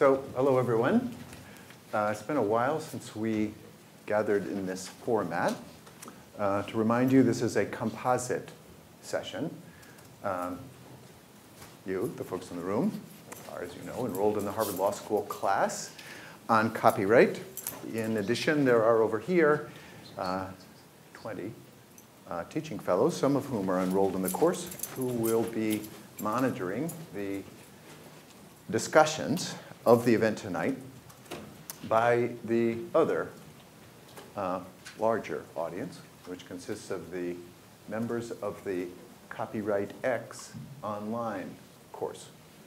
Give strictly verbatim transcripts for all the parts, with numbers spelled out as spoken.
So, hello everyone. Uh, it's been a while since we gathered in this format. Uh, to remind you, this is a composite session. Um, you, the folks in the room, are, as you know, enrolled in the Harvard Law School class on copyright. In addition, there are over here uh, twenty uh, teaching fellows, some of whom are enrolled in the course, who will be monitoring the discussions of the event tonight by the other uh, larger audience, which consists of the members of the Copyright X online course.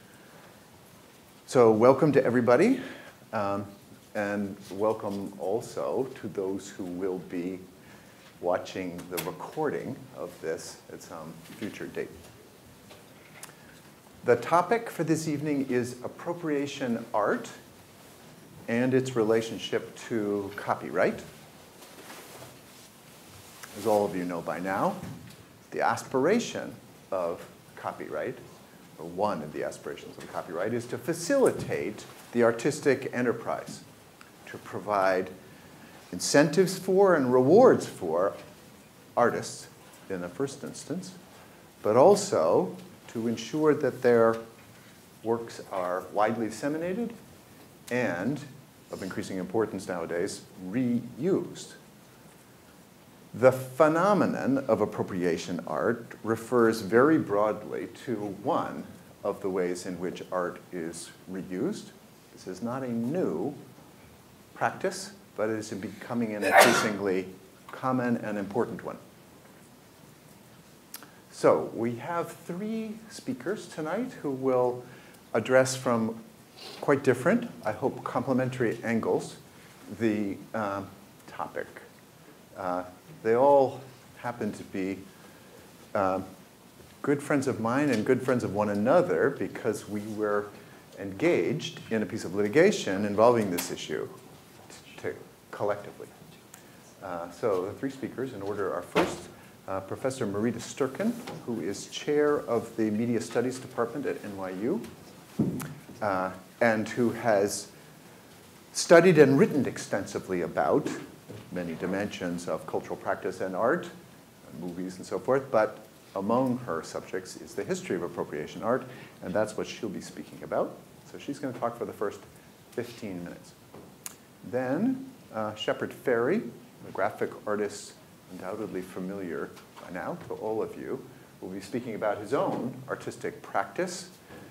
So welcome to everybody, um, and welcome also to those who will be watching the recording of this at some future date. The topic for this evening is appropriation art and its relationship to copyright. As all of you know by now, the aspiration of copyright, or one of the aspirations of copyright, is to facilitate the artistic enterprise, to provide incentives for and rewards for artists in the first instance, but also to ensure that their works are widely disseminated and, of increasing importance nowadays, reused. The phenomenon of appropriation art refers very broadly to one of the ways in which art is reused. This is not a new practice, but it is becoming an increasingly common and important one. So we have three speakers tonight who will address from quite different, I hope complementary angles, the uh, topic. Uh, they all happen to be uh, good friends of mine and good friends of one another because we were engaged in a piece of litigation involving this issue to, to collectively. Uh, so the three speakers in order are first, Uh, Professor Marita Sturken, who is chair of the Media Studies Department at N Y U, uh, and who has studied and written extensively about many dimensions of cultural practice and art, and movies and so forth, but among her subjects is the history of appropriation art, and that's what she'll be speaking about. So she's going to talk for the first fifteen minutes. Then uh, Shepard Fairey, the graphic artist undoubtedly familiar by now to all of you, will be speaking about his own artistic practice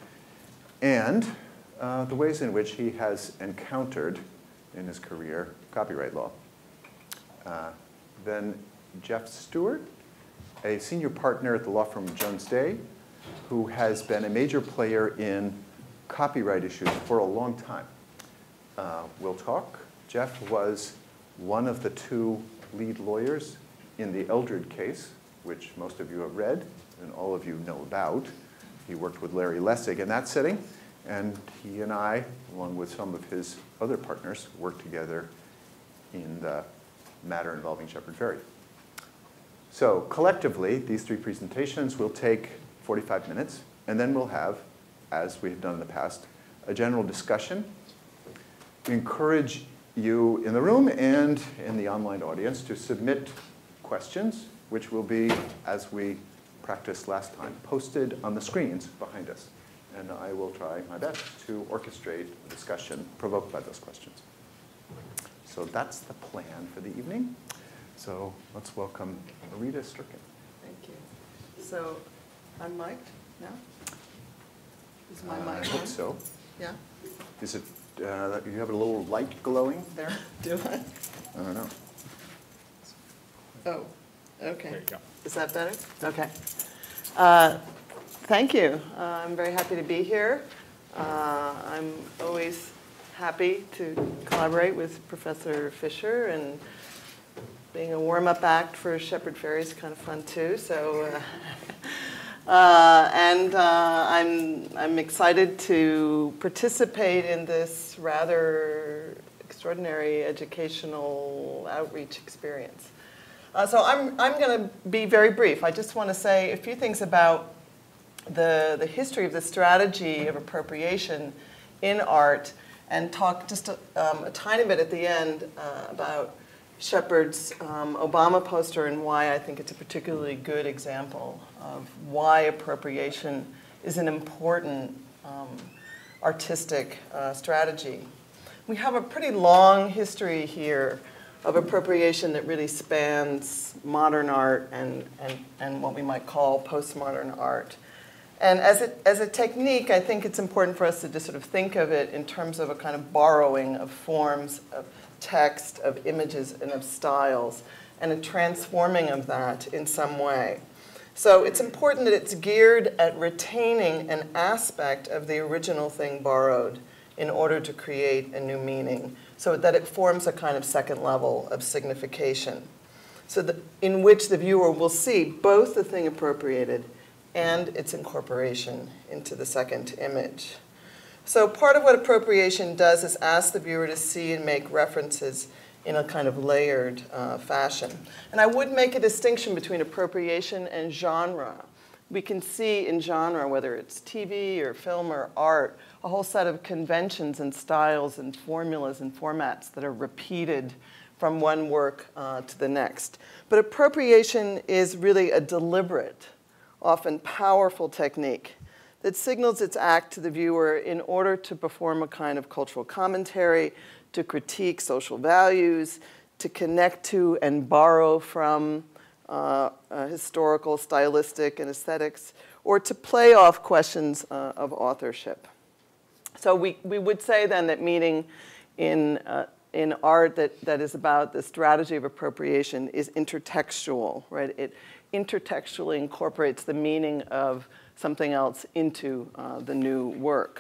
and uh, the ways in which he has encountered in his career copyright law. Uh, then Geoff Stewart, a senior partner at the law firm Jones Day, who has been a major player in copyright issues for a long time. Uh, we'll talk. Geoff was one of the two lead lawyers in the Eldred case, which most of you have read and all of you know about. He worked with Larry Lessig in that setting, and he and I, along with some of his other partners, worked together in the matter involving Shepard Fairey. So collectively, these three presentations will take forty-five minutes, and then we'll have, as we have done in the past, a general discussion. We encourage you in the room and in the online audience to submit questions, which will be, as we practiced last time, posted on the screens behind us. And I will try my best to orchestrate a discussion provoked by those questions. So that's the plan for the evening. So let's welcome Marita Sturken. Thank you. So I'm mic'd now? Is my Uh, mic I hope on? so. Yeah? Is it, uh, you have a little light glowing there? Do I? I don't know. Oh, okay. There you go. Is that better? Okay. Uh, thank you. Uh, I'm very happy to be here. Uh, I'm always happy to collaborate with Professor Fisher, and being a warm-up act for Shepard Fairey is kind of fun too. So, uh, uh, and uh, I'm I'm excited to participate in this rather extraordinary educational outreach experience. Uh, so I'm, I'm going to be very brief. I just want to say a few things about the, the history of the strategy of appropriation in art and talk just a, um, a tiny bit at the end uh, about Shepard's um, Obama poster and why I think it's a particularly good example of why appropriation is an important um, artistic uh, strategy. We have a pretty long history here of appropriation that really spans modern art and, and, and what we might call postmodern art. And as a, as a technique, I think it's important for us to just sort of think of it in terms of a kind of borrowing of forms, of text, of images, and of styles, and a transforming of that in some way. So it's important that it's geared at retaining an aspect of the original thing borrowed in order to create a new meaning, so that it forms a kind of second level of signification, so that in which the viewer will see both the thing appropriated and its incorporation into the second image. So part of what appropriation does is ask the viewer to see and make references in a kind of layered uh, fashion. And I would make a distinction between appropriation and genre. We can see in genre, whether it's T V or film or art, a whole set of conventions and styles and formulas and formats that are repeated from one work uh, to the next. But appropriation is really a deliberate, often powerful technique that signals its act to the viewer in order to perform a kind of cultural commentary, to critique social values, to connect to and borrow from uh, uh, historical, stylistic, and aesthetics, or to play off questions uh, of authorship. So we, we would say then that meaning in, uh, in art that, that is about the strategy of appropriation is intertextual, right? It intertextually incorporates the meaning of something else into uh, the new work.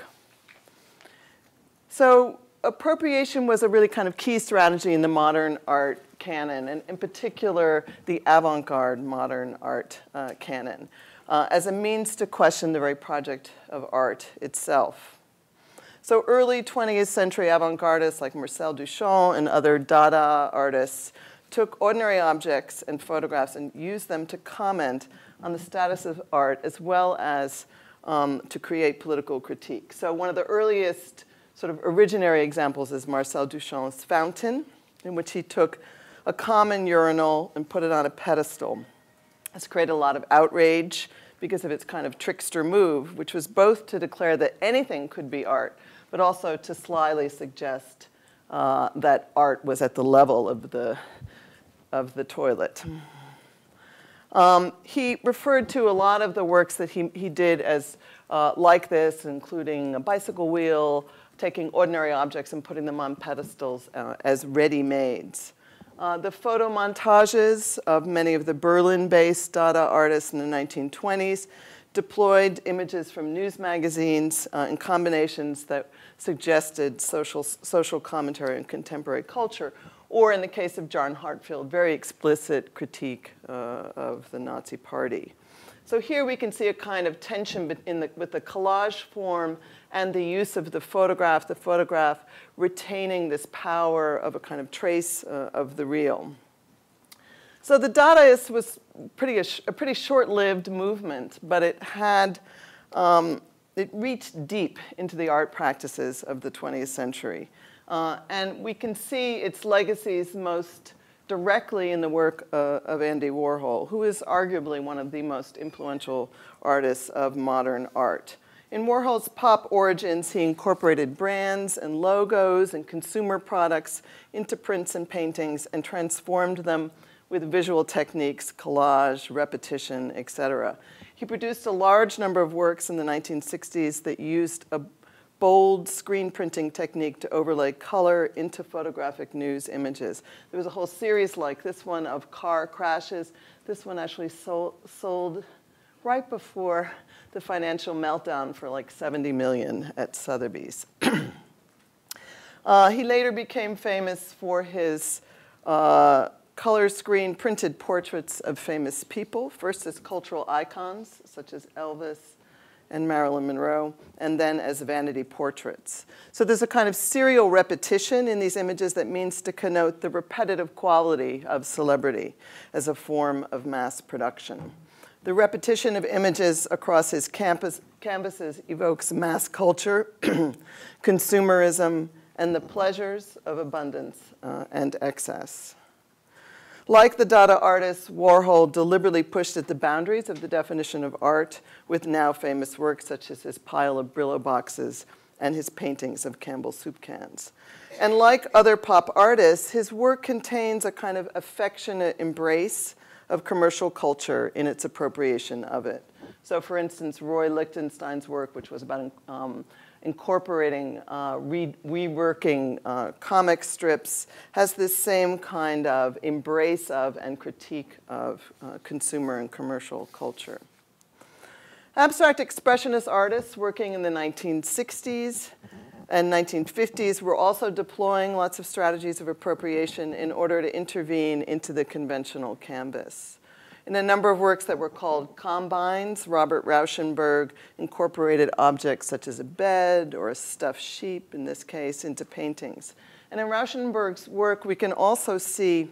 So appropriation was a really kind of key strategy in the modern art canon, and in particular, the avant-garde modern art uh, canon, uh, as a means to question the very project of art itself. So early twentieth century avant-gardists like Marcel Duchamp and other Dada artists took ordinary objects and photographs and used them to comment on the status of art as well as um, to create political critique. So one of the earliest sort of originary examples is Marcel Duchamp's Fountain, in which he took a common urinal and put it on a pedestal. This created a lot of outrage because of its kind of trickster move, which was both to declare that anything could be art, but also to slyly suggest uh, that art was at the level of the, of the toilet. Um, he referred to a lot of the works that he, he did as uh, like this, including a bicycle wheel, taking ordinary objects and putting them on pedestals uh, as ready-mades. Uh, the photo montages of many of the Berlin-based Dada artists in the nineteen twenties deployed images from news magazines uh, in combinations that suggested social, social commentary on contemporary culture, or in the case of John Hartfield, very explicit critique uh, of the Nazi Party. So here we can see a kind of tension in the, with the collage form and the use of the photograph, the photograph retaining this power of a kind of trace uh, of the real. So the Dadaist was pretty, a, a pretty short-lived movement, but it had, um, it reached deep into the art practices of the twentieth century. Uh, and we can see its legacies most directly in the work uh, of Andy Warhol, who is arguably one of the most influential artists of modern art. In Warhol's pop origins, he incorporated brands and logos and consumer products into prints and paintings and transformed them with visual techniques, collage, repetition, et cetera. He produced a large number of works in the nineteen sixties that used a bold screen printing technique to overlay color into photographic news images. There was a whole series like this one of car crashes. This one actually sold, sold right before the financial meltdown for like seventy million at Sotheby's. uh, he later became famous for his uh, color screen printed portraits of famous people, first as cultural icons, such as Elvis and Marilyn Monroe, and then as vanity portraits. So there's a kind of serial repetition in these images that means to connote the repetitive quality of celebrity as a form of mass production. The repetition of images across his campus, canvases evokes mass culture, consumerism, and the pleasures of abundance uh, and excess. Like the Dada artists, Warhol deliberately pushed at the boundaries of the definition of art with now famous works such as his pile of Brillo boxes and his paintings of Campbell soup cans. And like other pop artists, his work contains a kind of affectionate embrace of commercial culture in its appropriation of it. So for instance, Roy Lichtenstein's work, which was about um, incorporating, uh, re reworking uh, comic strips, has this same kind of embrace of and critique of uh, consumer and commercial culture. Abstract expressionist artists working in the nineteen sixties and nineteen fifties were also deploying lots of strategies of appropriation in order to intervene into the conventional canvas. In a number of works that were called combines, Robert Rauschenberg incorporated objects such as a bed or a stuffed sheep, in this case, into paintings. And in Rauschenberg's work, we can also see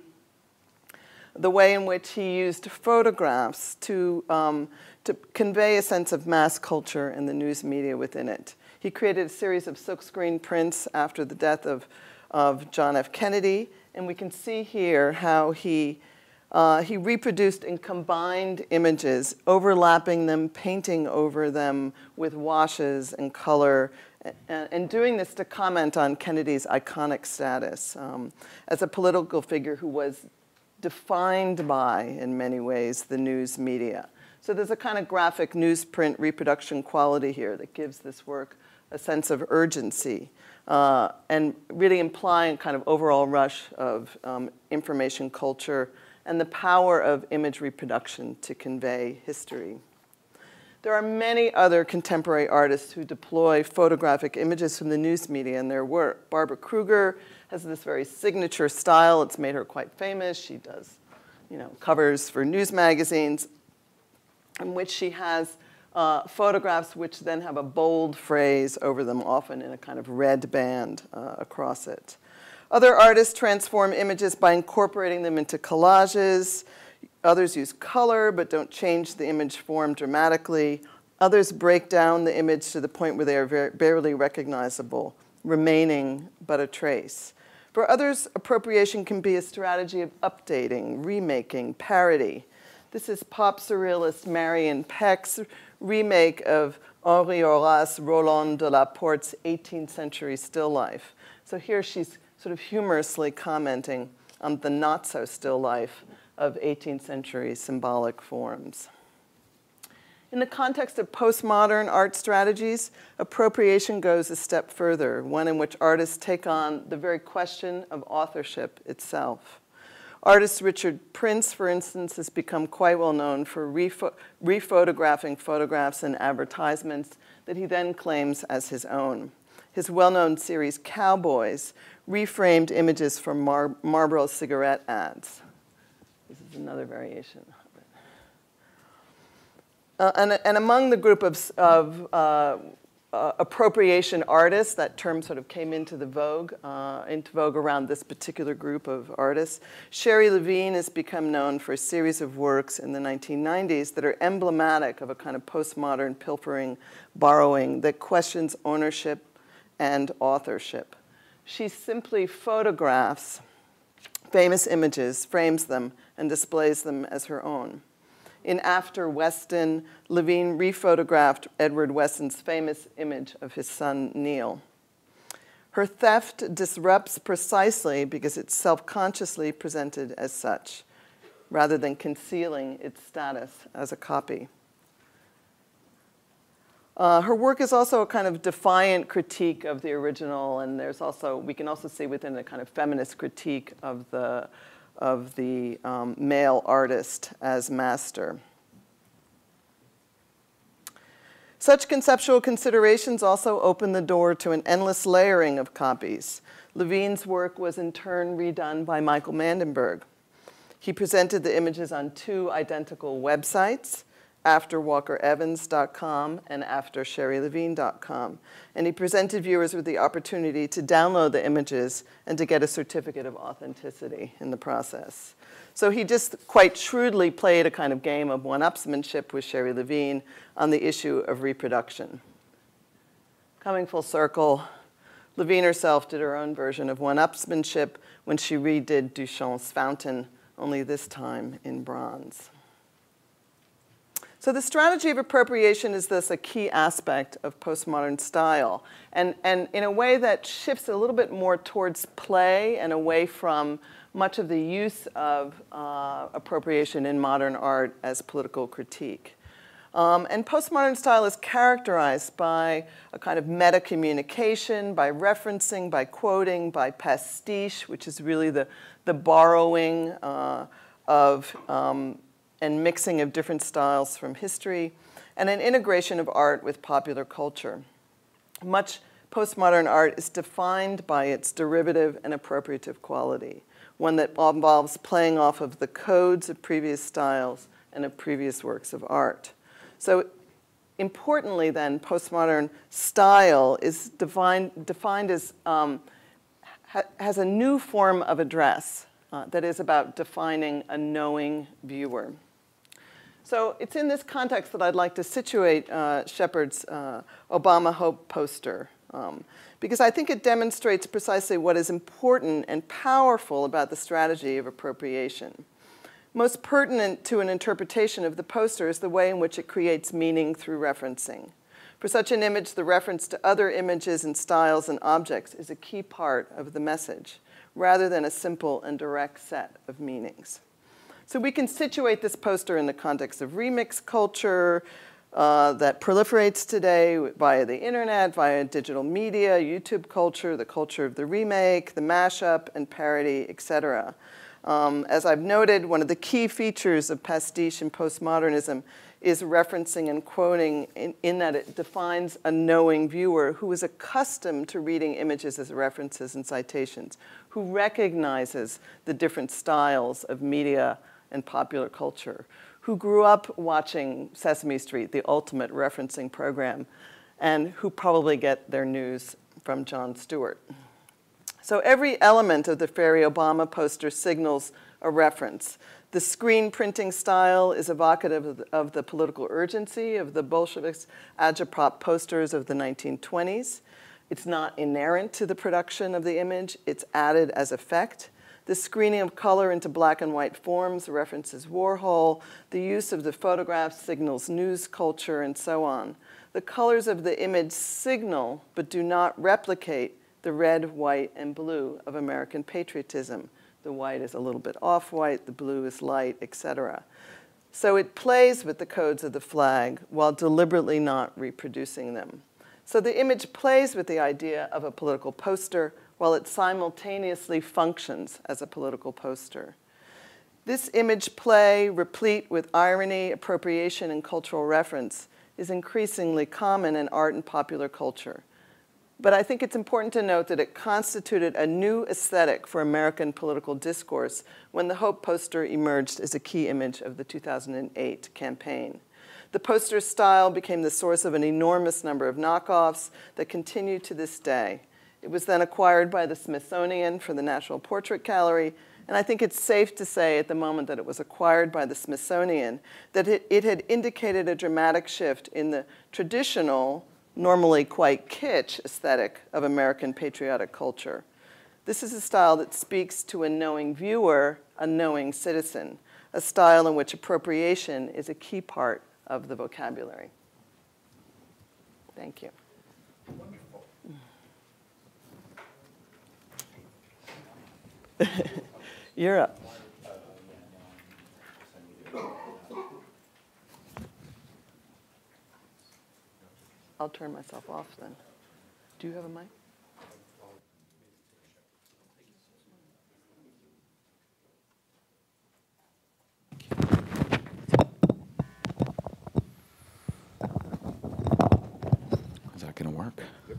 the way in which he used photographs to, um, to convey a sense of mass culture and the news media within it. He created a series of silkscreen prints after the death of, of John F. Kennedy, and we can see here how he Uh, he reproduced and combined images, overlapping them, painting over them with washes and color, and, and doing this to comment on Kennedy's iconic status um, as a political figure who was defined by, in many ways, the news media. So there's a kind of graphic newsprint reproduction quality here that gives this work a sense of urgency uh, and really implying kind of overall rush of um, information culture and the power of image reproduction to convey history. There are many other contemporary artists who deploy photographic images from the news media in their work. Barbara Kruger has this very signature style. It's made her quite famous. She does, you know, covers for news magazines, in which she has uh, photographs which then have a bold phrase over them, often in a kind of red band uh, across it. Other artists transform images by incorporating them into collages. Others use color but don't change the image form dramatically. Others break down the image to the point where they are very, barely recognizable, remaining but a trace. For others, appropriation can be a strategy of updating, remaking, parody. This is pop surrealist Marion Peck's remake of Henri Horace Roland de la Porte's eighteenth century still life. So here she's sort of humorously commenting on the not-so-still life of eighteenth century symbolic forms. In the context of postmodern art strategies, appropriation goes a step further, one in which artists take on the very question of authorship itself. Artist Richard Prince, for instance, has become quite well known for refo rephotographing photographs and advertisements that he then claims as his own. His well-known series, Cowboys, reframed images from Mar Marlboro cigarette ads. This is another variation of it. Uh, and, and among the group of, of uh, uh, appropriation artists, that term sort of came into the vogue, uh, into vogue around this particular group of artists. Sherry Levine has become known for a series of works in the nineteen nineties that are emblematic of a kind of postmodern pilfering, borrowing that questions ownership and authorship. She simply photographs famous images, frames them, and displays them as her own. In After Weston, Levine rephotographed Edward Weston's famous image of his son, Neil. Her theft disrupts precisely because it's self-consciously presented as such, rather than concealing its status as a copy. Uh, her work is also a kind of defiant critique of the original, and there's also, we can also see within a kind of feminist critique of the, of the um, male artist as master. Such conceptual considerations also open the door to an endless layering of copies. Levine's work was in turn redone by Michael Mandenberg. He presented the images on two identical websites, after walker evans dot com and after sherry levine dot com. And he presented viewers with the opportunity to download the images and to get a certificate of authenticity in the process. So he just quite shrewdly played a kind of game of one-upsmanship with Sherry Levine on the issue of reproduction. Coming full circle, Levine herself did her own version of one-upsmanship when she redid Duchamp's Fountain, only this time in bronze. So the strategy of appropriation is thus a key aspect of postmodern style, and, and in a way that shifts a little bit more towards play and away from much of the use of uh, appropriation in modern art as political critique. Um, and postmodern style is characterized by a kind of meta-communication, by referencing, by quoting, by pastiche, which is really the, the borrowing uh, of um, and mixing of different styles from history, and an integration of art with popular culture. Much postmodern art is defined by its derivative and appropriative quality, one that involves playing off of the codes of previous styles and of previous works of art. So importantly then, postmodern style is defined, defined as, um, ha has a new form of address uh, that is about defining a knowing viewer. So it's in this context that I'd like to situate uh, Shepard's uh, Obama Hope poster, um, because I think it demonstrates precisely what is important and powerful about the strategy of appropriation. Most pertinent to an interpretation of the poster is the way in which it creates meaning through referencing. For such an image, the reference to other images and styles and objects is a key part of the message, rather than a simple and direct set of meanings. So we can situate this poster in the context of remix culture uh, that proliferates today via the internet, via digital media, YouTube culture, the culture of the remake, the mashup, and parody, et cetera. Um, as I've noted, one of the key features of pastiche and postmodernism is referencing and quoting in, in that it defines a knowing viewer who is accustomed to reading images as references and citations, who recognizes the different styles of media and popular culture, who grew up watching Sesame Street, the ultimate referencing program, and who probably get their news from Jon Stewart. So every element of the Fairey-Obama poster signals a reference. The screen printing style is evocative of the, of the political urgency of the Bolsheviks' agitprop posters of the nineteen twenties. It's not inherent to the production of the image, it's added as effect. The screening of color into black and white forms references Warhol. The use of the photographs signals news culture, and so on. The colors of the image signal, but do not replicate, the red, white, and blue of American patriotism. The white is a little bit off-white, the blue is light, et cetera. So it plays with the codes of the flag while deliberately not reproducing them. So the image plays with the idea of a political poster while it simultaneously functions as a political poster. This image play, replete with irony, appropriation, and cultural reference, is increasingly common in art and popular culture. But I think it's important to note that it constituted a new aesthetic for American political discourse when the Hope poster emerged as a key image of the two thousand eight campaign. The poster style became the source of an enormous number of knockoffs that continue to this day. It was then acquired by the Smithsonian for the National Portrait Gallery, and I think it's safe to say at the moment that it was acquired by the Smithsonian that it, it had indicated a dramatic shift in the traditional, normally quite kitsch aesthetic of American patriotic culture. This is a style that speaks to a knowing viewer, a knowing citizen, a style in which appropriation is a key part of the vocabulary. Thank you. Wonderful. You're up. I'll turn myself off then. Do you have a mic? Is that going to work? Yep.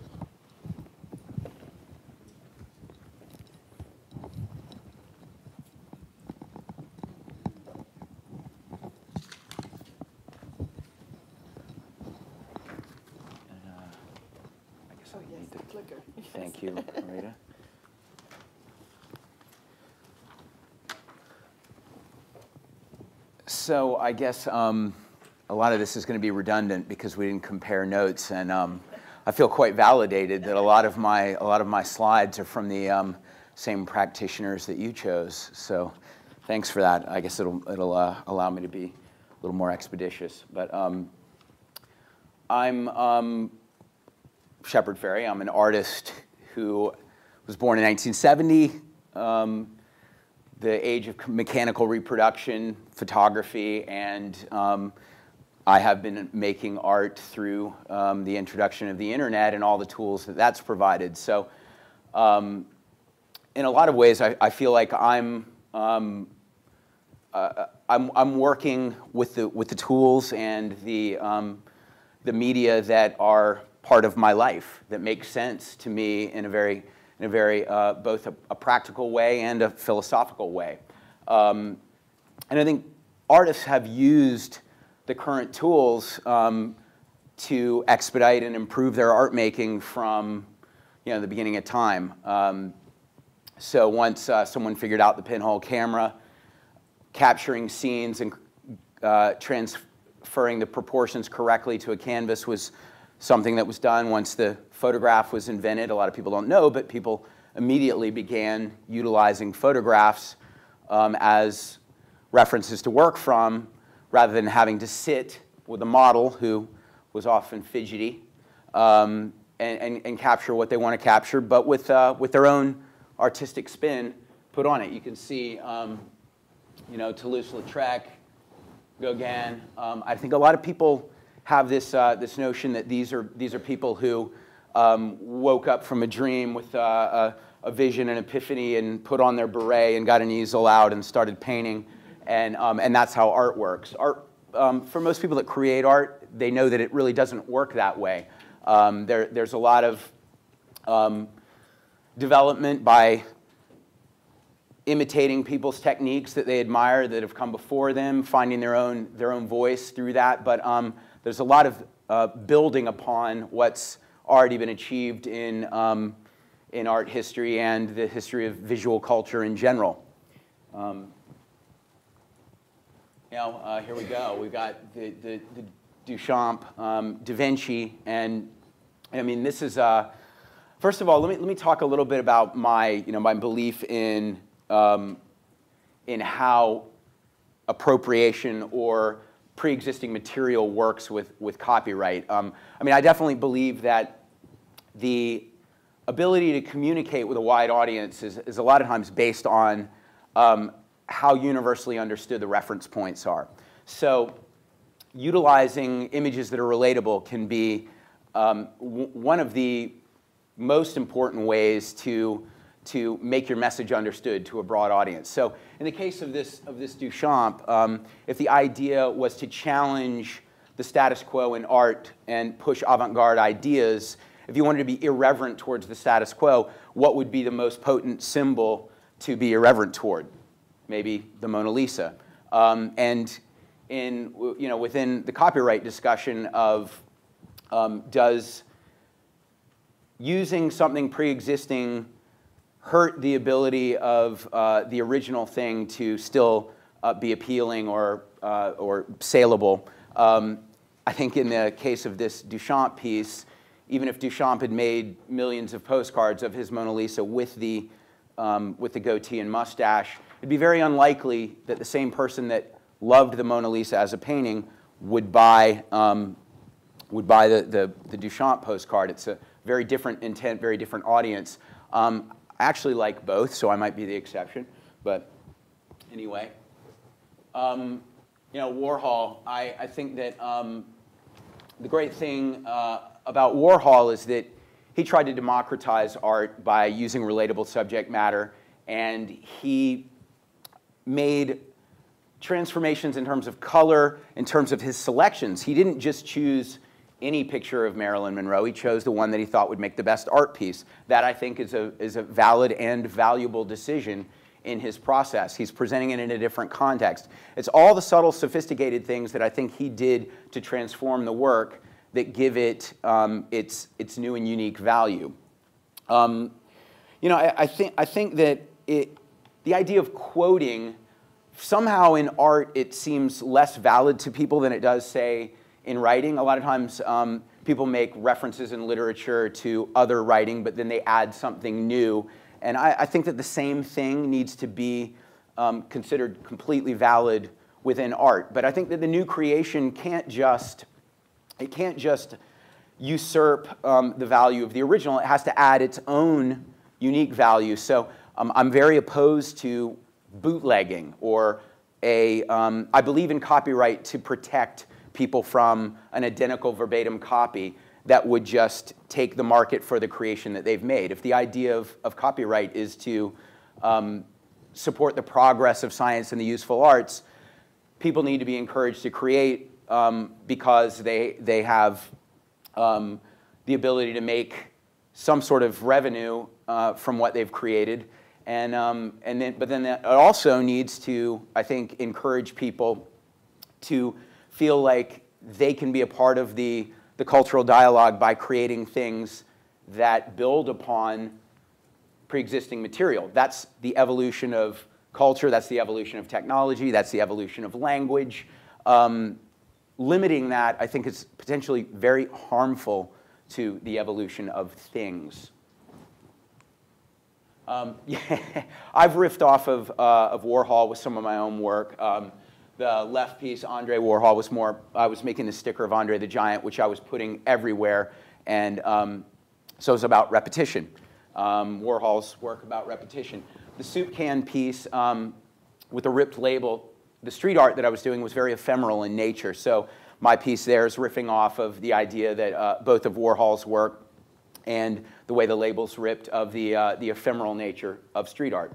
clicker. Thank you, Marita. So I guess um, a lot of this is going to be redundant because we didn't compare notes, and um, I feel quite validated that a lot of my a lot of my slides are from the um, same practitioners that you chose. So thanks for that. I guess it'll it'll uh, allow me to be a little more expeditious. But um, I'm um, Shepard Fairey. I'm an artist who was born in nineteen seventy. Um, the age of mechanical reproduction, photography, and um, I have been making art through um, the introduction of the internet and all the tools that that's provided. So um, in a lot of ways, I, I feel like I'm, um, uh, I'm, I'm working with the, with the tools and the, um, the media that are part of my life, that make sense to me in a very in a very, uh, both a, a practical way and a philosophical way. Um, and I think artists have used the current tools um, to expedite and improve their art making from you know, the beginning of time. Um, so once uh, someone figured out the pinhole camera, capturing scenes and uh, transferring the proportions correctly to a canvas was something that was done once the photograph was invented. A lot of people don't know, but people immediately began utilizing photographs um, as references to work from, rather than having to sit with a model who was often fidgety um, and, and, and capture what they want to capture, but with, uh, with their own artistic spin put on it. You can see, um, you know, Toulouse-Lautrec, Gauguin. Um, I think a lot of people have this, uh, this notion that these are, these are people who um, woke up from a dream with uh, a, a vision and epiphany and put on their beret and got an easel out and started painting. And, um, and that's how art works. Art, um, for most people that create art, they know that it really doesn't work that way. Um, there, there's a lot of um, development by imitating people's techniques that they admire that have come before them, finding their own, their own voice through that. But um, there's a lot of uh, building upon what's already been achieved in, um, in art history and the history of visual culture in general. Um, you know, uh, here we go. We've got the, the, the Duchamp, um, Da Vinci, and I mean, this is, uh, first of all, let me, let me talk a little bit about my, you know, my belief in, um, in how appropriation or pre-existing material works with, with copyright. Um, I mean, I definitely believe that the ability to communicate with a wide audience is, is a lot of times based on um, how universally understood the reference points are. So utilizing images that are relatable can be um, w one of the most important ways to to make your message understood to a broad audience. So in the case of this, of this Duchamp, um, if the idea was to challenge the status quo in art and push avant-garde ideas, if you wanted to be irreverent towards the status quo, what would be the most potent symbol to be irreverent toward? Maybe the Mona Lisa. Um, and in, you know, within the copyright discussion of um, does using something pre-existing hurt the ability of uh, the original thing to still uh, be appealing or, uh, or saleable. Um, I think in the case of this Duchamp piece, even if Duchamp had made millions of postcards of his Mona Lisa with the, um, with the goatee and mustache, it'd be very unlikely that the same person that loved the Mona Lisa as a painting would buy, um, would buy the, the, the Duchamp postcard. It's a very different intent, very different audience. Um, I actually like both, so I might be the exception. But anyway, um, you know, Warhol, I, I think that um, the great thing uh, about Warhol is that he tried to democratize art by using relatable subject matter, and he made transformations in terms of color, in terms of his selections. He didn't just choose any picture of Marilyn Monroe. He chose the one that he thought would make the best art piece. That, I think, is a, is a valid and valuable decision in his process. He's presenting it in a different context. It's all the subtle, sophisticated things that I think he did to transform the work that give it um, its, its new and unique value. Um, you know, I, I, think, I think that it, the idea of quoting, somehow in art it seems less valid to people than it does, say, in writing. A lot of times um, people make references in literature to other writing, but then they add something new. And I, I think that the same thing needs to be um, considered completely valid within art. But I think that the new creation can't just, it can't just usurp um, the value of the original. It has to add its own unique value. So um, I'm very opposed to bootlegging or a, um, I believe in copyright to protect people from an identical verbatim copy that would just take the market for the creation that they've made. If the idea of, of copyright is to um, support the progress of science and the useful arts, people need to be encouraged to create um, because they, they have um, the ability to make some sort of revenue uh, from what they've created. And, um, and then, but then that also needs to, I think, encourage people to feel like they can be a part of the, the cultural dialogue by creating things that build upon pre-existing material. That's the evolution of culture, that's the evolution of technology, that's the evolution of language. Um, limiting that, I think, is potentially very harmful to the evolution of things. Um, yeah, I've riffed off of, uh, of Warhol with some of my own work. Um, the left piece, Andre Warhol, was more, I was making the sticker of Andre the Giant, which I was putting everywhere, and um, so it's about repetition. Um, Warhol's work about repetition. The soup can piece um, with a ripped label, the street art that I was doing was very ephemeral in nature, so my piece there is riffing off of the idea that uh, both of Warhol's work and the way the label's ripped of the, uh, the ephemeral nature of street art.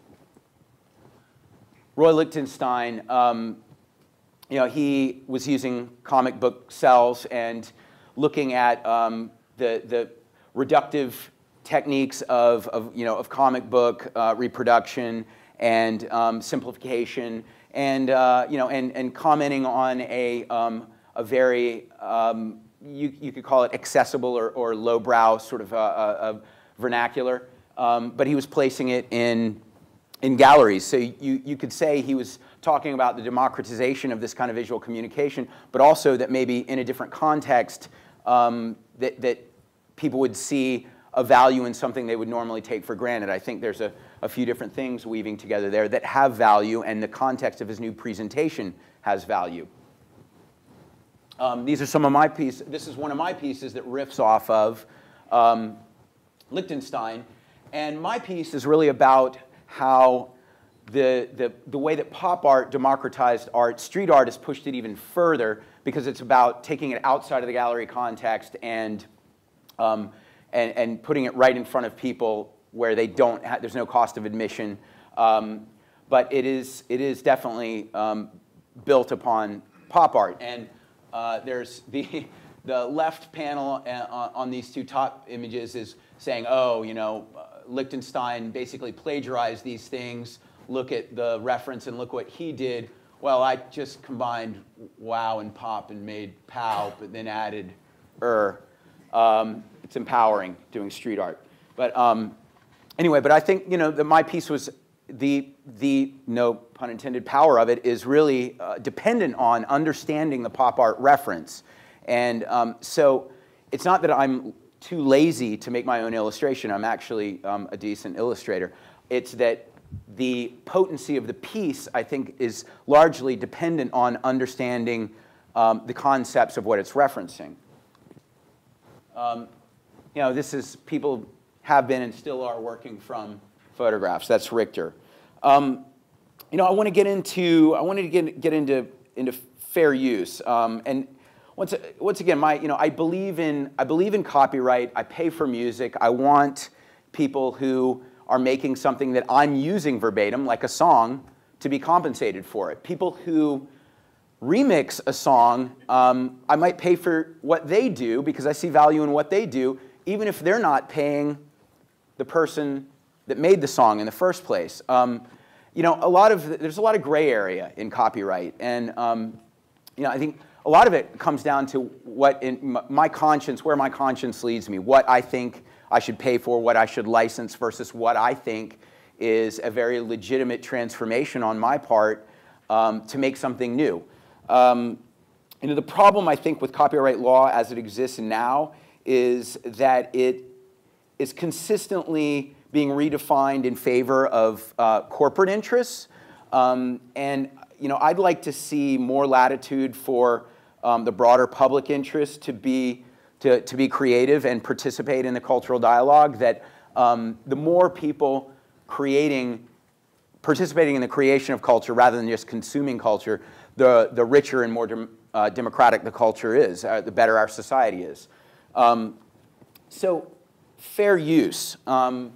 Roy Lichtenstein, um, you know, he was using comic book cells and looking at um, the, the reductive techniques of, of, you know, of comic book uh, reproduction and um, simplification, and, uh, you know, and, and commenting on a, um, a very, um, you, you could call it accessible or, or lowbrow sort of a, a, a vernacular, um, but he was placing it in, in galleries. So you, you could say he was talking about the democratization of this kind of visual communication, but also that maybe in a different context um, that, that people would see a value in something they would normally take for granted. I think there's a, a few different things weaving together there that have value, and the context of his new presentation has value. Um, these are some of my pieces. This is one of my pieces that riffs off of um, Lichtenstein. And my piece is really about how the, the, the way that pop art democratized art, street art has pushed it even further, because it's about taking it outside of the gallery context and, um, and, and putting it right in front of people where they don't ha there's no cost of admission. Um, but it is, it is definitely um, built upon pop art. And Uh, there's the, the left panel uh, on these two top images is saying, oh, you know, uh, Lichtenstein basically plagiarized these things. Look at the reference and look what he did. Well, I just combined wow and pop and made pow, but then added er. Um, it's empowering doing street art. But um, anyway, but I think, you know, that my piece was The, the, no pun intended, power of it is really uh, dependent on understanding the pop art reference. And um, so it's not that I'm too lazy to make my own illustration. I'm actually um, a decent illustrator. It's that the potency of the piece, I think, is largely dependent on understanding um, the concepts of what it's referencing. Um, you know, this is, people have been and still are working from photographs. That's Richter. Um, you know, I want to get into, I wanted to get, get into, into fair use. Um, and once, once again, my, you know, I believe in, I believe in copyright. I pay for music. I want people who are making something that I'm using verbatim, like a song, to be compensated for it. People who remix a song, um, I might pay for what they do because I see value in what they do, even if they're not paying the person that made the song in the first place. Um, you know, a lot of, there's a lot of gray area in copyright, and um, you know, I think a lot of it comes down to what in my conscience, where my conscience leads me, what I think I should pay for, what I should license, versus what I think is a very legitimate transformation on my part um, to make something new. Um, you know, the problem, I think, with copyright law as it exists now is that it is consistently being redefined in favor of uh, corporate interests. Um, and you know, I'd like to see more latitude for um, the broader public interest to be, to, to be creative and participate in the cultural dialogue, that um, the more people creating, participating in the creation of culture rather than just consuming culture, the, the richer and more dem, uh, democratic the culture is, uh, the better our society is. Um, so, fair use. Um,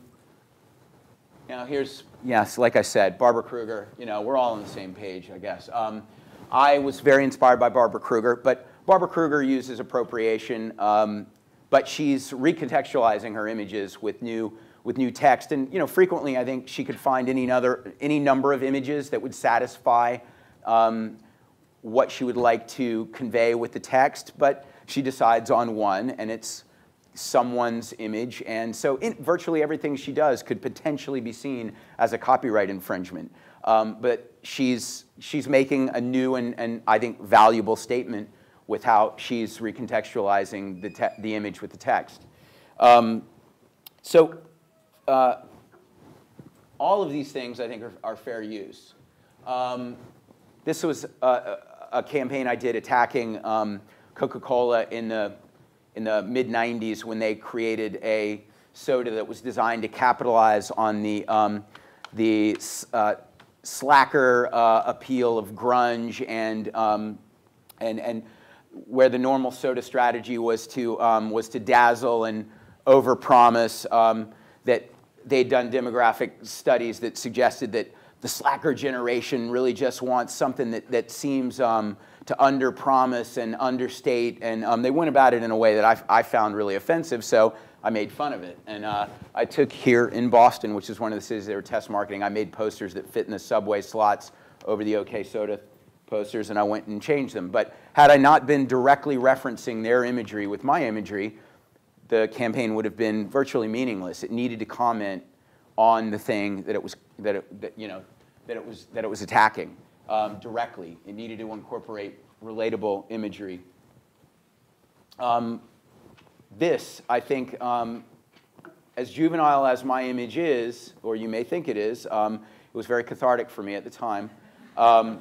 you know, here's, yes, like I said, Barbara Kruger, you know, we're all on the same page, I guess. Um, I was very inspired by Barbara Kruger, but Barbara Kruger uses appropriation, um, but she's recontextualizing her images with new with new text. And you know, frequently I think she could find any, other, any number of images that would satisfy um, what she would like to convey with the text, but she decides on one, and it's someone's image. And so in, virtually everything she does could potentially be seen as a copyright infringement. Um, but she's, she's making a new and, and I think valuable statement with how she's recontextualizing the, te the image with the text. Um, so uh, all of these things I think are, are fair use. Um, this was a, a campaign I did attacking um, Coca-Cola in the, in the mid nineties when they created a soda that was designed to capitalize on the, um, the uh, slacker uh, appeal of grunge, and, um, and, and where the normal soda strategy was to, um, was to dazzle and overpromise, um, that they'd done demographic studies that suggested that the slacker generation really just wants something that, that seems um, to underpromise and understate, and um, they went about it in a way that I, I found really offensive, so I made fun of it. And uh, I took here in Boston, which is one of the cities they were test marketing, I made posters that fit in the subway slots over the OK Soda posters, and I went and changed them. But had I not been directly referencing their imagery with my imagery, the campaign would have been virtually meaningless. It needed to comment on the thing that it was, that it, that, you know, that it was, that it was attacking um, directly. It needed to incorporate relatable imagery. Um, this, I think, um, as juvenile as my image is, or you may think it is, um, it was very cathartic for me at the time. Um,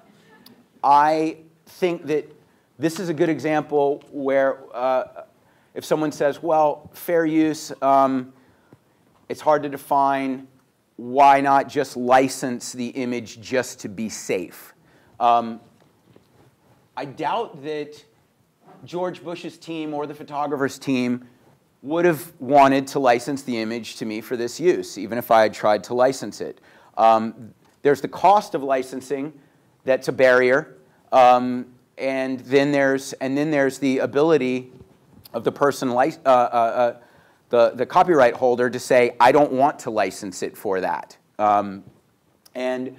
I think that this is a good example where uh, if someone says, well, fair use, um, it's hard to define, why not just license the image just to be safe? Um, I doubt that George Bush's team or the photographer's team would have wanted to license the image to me for this use, even if I had tried to license it. Um, there's the cost of licensing that's a barrier, um, and then there's and then there's the ability of the person, uh, uh, uh, the the copyright holder, to say, I don't want to license it for that. Um, and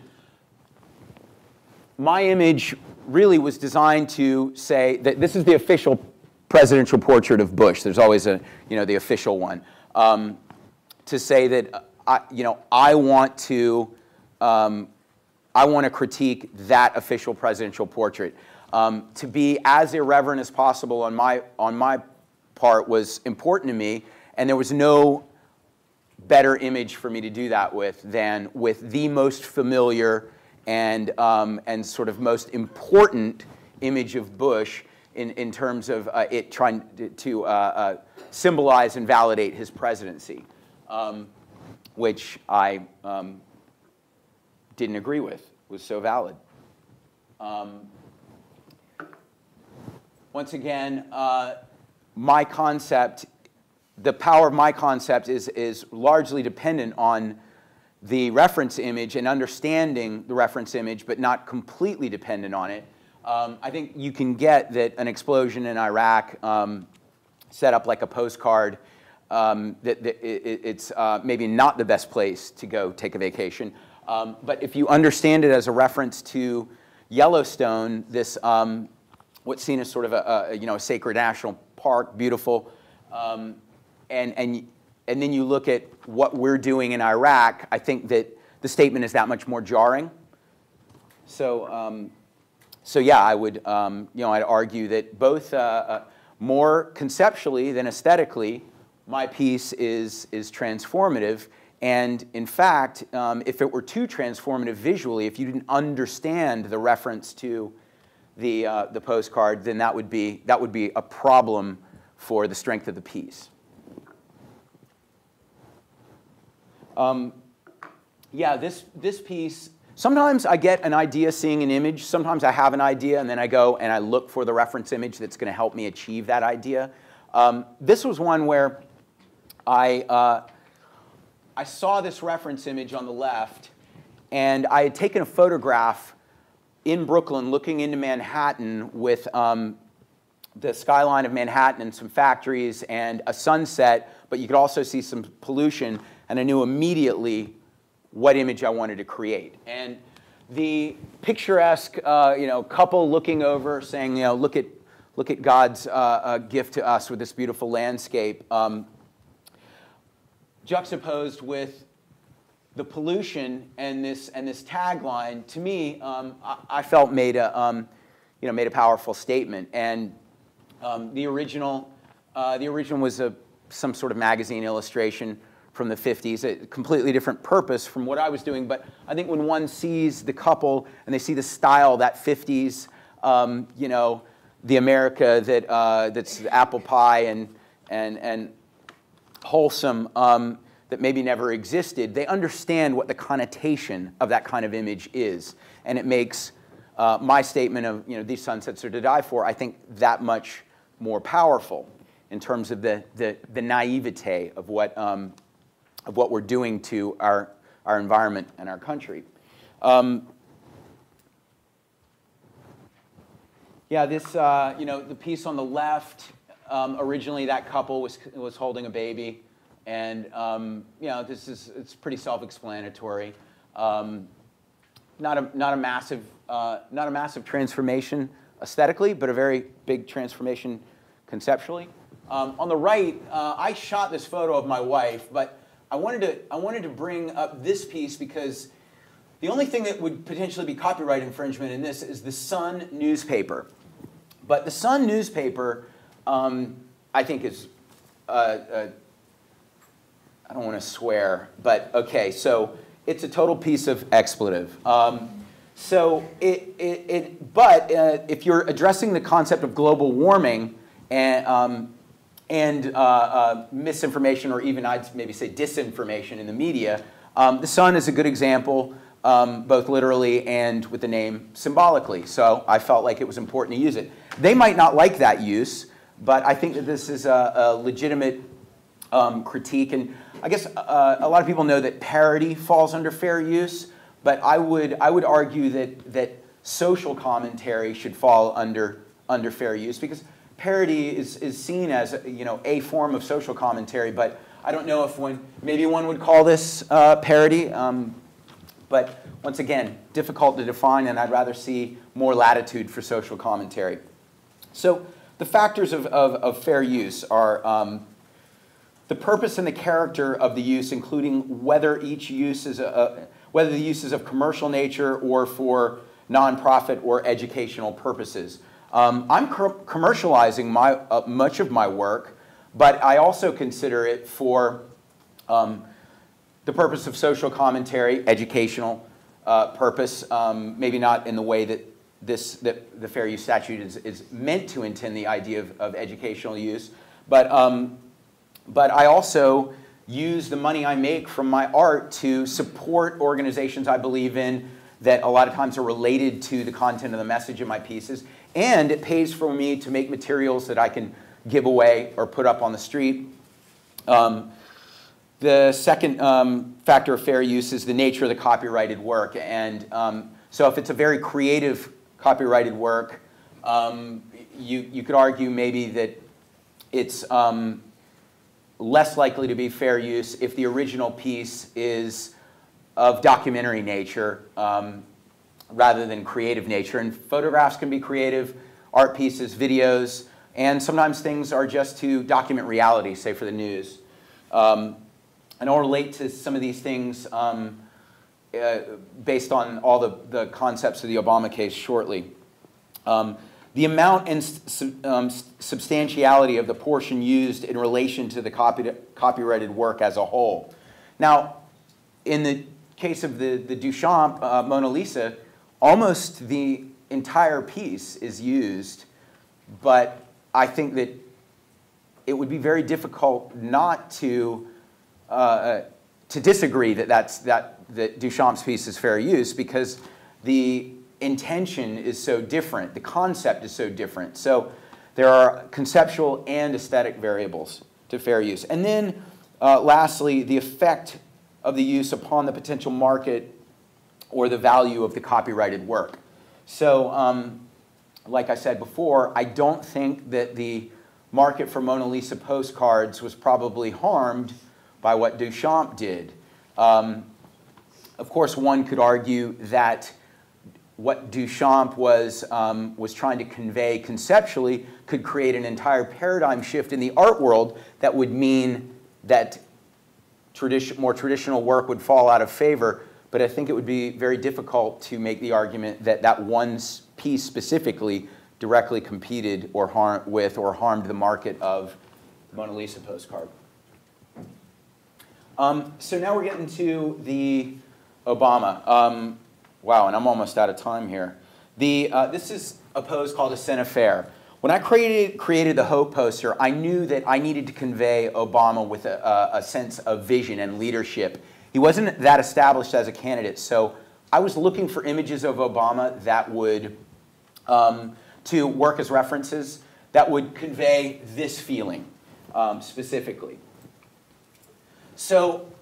my image really was designed to say that this is the official presidential portrait of Bush. There's always a, you know, the official one. Um, to say that, uh, I, you know, I want to, um, I want to critique that official presidential portrait. Um, to be as irreverent as possible on my, on my part was important to me, and there was no better image for me to do that with than with the most familiar and, um, and sort of most important image of Bush in, in terms of uh, it trying to, to uh, uh, symbolize and validate his presidency, um, which I um, didn't agree with, was so valid. Um, once again, uh, my concept, the power of my concept is, is largely dependent on the reference image and understanding the reference image, but not completely dependent on it. Um, I think you can get that an explosion in Iraq um, set up like a postcard, um, that, that it, it's uh, maybe not the best place to go take a vacation. Um, but if you understand it as a reference to Yellowstone, this um, what's seen as sort of a, a you know a sacred national park, beautiful, um, and and and then you look at what we're doing in Iraq, I think that the statement is that much more jarring. So, um, so yeah, I would, um, you know, I'd argue that both uh, uh, more conceptually than aesthetically, my piece is is transformative. And in fact, um, if it were too transformative visually, if you didn't understand the reference to the uh, the postcard, then that would be that would be a problem for the strength of the piece. Um, yeah, this this piece. Sometimes I get an idea seeing an image. Sometimes I have an idea, and then I go and I look for the reference image that's going to help me achieve that idea. Um, this was one where I uh, I saw this reference image on the left, and I had taken a photograph in Brooklyn looking into Manhattan with um, the skyline of Manhattan and some factories and a sunset, but you could also see some pollution, and I knew immediately what image I wanted to create. And the picturesque uh, you know, couple looking over saying, you know, look at, look at God's uh, uh, gift to us with this beautiful landscape, um, juxtaposed with the pollution and this, and this tagline, to me, um, I, I felt made a, um, you know, made a powerful statement. And um, the original, uh, the original was a, some sort of magazine illustration from the fifties, a completely different purpose from what I was doing. But I think when one sees the couple and they see the style, that fifties, um, you know, the America that uh, that's apple pie and and and wholesome, um, that maybe never existed, they understand what the connotation of that kind of image is, and it makes uh, my statement of, you know, these sunsets are to die for, I think that much more powerful in terms of the the, the naivete of what. Um, of what we're doing to our, our environment and our country. Um, yeah, this, uh, you know, the piece on the left, um, originally that couple was, was holding a baby, and, um, you know, this is, it's pretty self-explanatory. Um, not a, not a massive, uh, not a massive transformation aesthetically, but a very big transformation conceptually. Um, on the right, uh, I shot this photo of my wife, but I wanted to, I wanted to bring up this piece because the only thing that would potentially be copyright infringement in this is the Sun newspaper. But the Sun newspaper, um, I think is, uh, uh, I don't want to swear, but okay, so it's a total piece of expletive. Um, so it, it, it but uh, if you're addressing the concept of global warming and, um, and uh, uh, misinformation, or even I'd maybe say disinformation in the media, um, the sun is a good example, um, both literally and with the name symbolically. So I felt like it was important to use it. They might not like that use, but I think that this is a, a legitimate um, critique. And I guess uh, a lot of people know that parody falls under fair use, but I would, I would argue that, that social commentary should fall under, under fair use, because parody is, is seen as, you know, a form of social commentary, but I don't know if one, maybe one would call this uh, parody, um, but once again, difficult to define, and I'd rather see more latitude for social commentary. So the factors of, of, of fair use are um, the purpose and the character of the use, including whether each use is a, a, whether the use is of commercial nature or for nonprofit or educational purposes. Um, I'm commercializing my, uh, much of my work, but I also consider it for um, the purpose of social commentary, educational uh, purpose, um, maybe not in the way that, this, that the fair use statute is, is meant to intend the idea of, of educational use, but, um, but I also use the money I make from my art to support organizations I believe in that a lot of times are related to the content of the message in my pieces. And it pays for me to make materials that I can give away or put up on the street. Um, the second um, factor of fair use is the nature of the copyrighted work. And um, so if it's a very creative copyrighted work, um, you, you could argue maybe that it's um, less likely to be fair use if the original piece is of documentary nature, um, rather than creative nature. And photographs can be creative, art pieces, videos, and sometimes things are just to document reality, say for the news. Um, and I'll relate to some of these things um, uh, based on all the, the concepts of the Obama case shortly. Um, the amount and um, substantiality of the portion used in relation to the copy copyrighted work as a whole. Now, in the case of the, the Duchamp uh, Mona Lisa, almost the entire piece is used, but I think that it would be very difficult not to, uh, to disagree that, that's, that, that Duchamp's piece is fair use, because the intention is so different, the concept is so different. So there are conceptual and aesthetic variables to fair use. And then uh, lastly, the effect of the use upon the potential market or the value of the copyrighted work. So um, like I said before, I don't think that the market for Mona Lisa postcards was probably harmed by what Duchamp did. Um, of course, one could argue that what Duchamp was, um, was trying to convey conceptually could create an entire paradigm shift in the art world that would mean that tradition, more traditional work would fall out of favor. But I think it would be very difficult to make the argument that that one piece specifically directly competed or harm, with or harmed the market of the Mona Lisa postcard. Um, so now we're getting to the Obama. Um, wow, and I'm almost out of time here. The, uh, this is a pose called a scène faire. When I created, created the Hope poster, I knew that I needed to convey Obama with a, a, a sense of vision and leadership. He wasn't that established as a candidate, so I was looking for images of Obama that would, um, to work as references, that would convey this feeling um, specifically. So,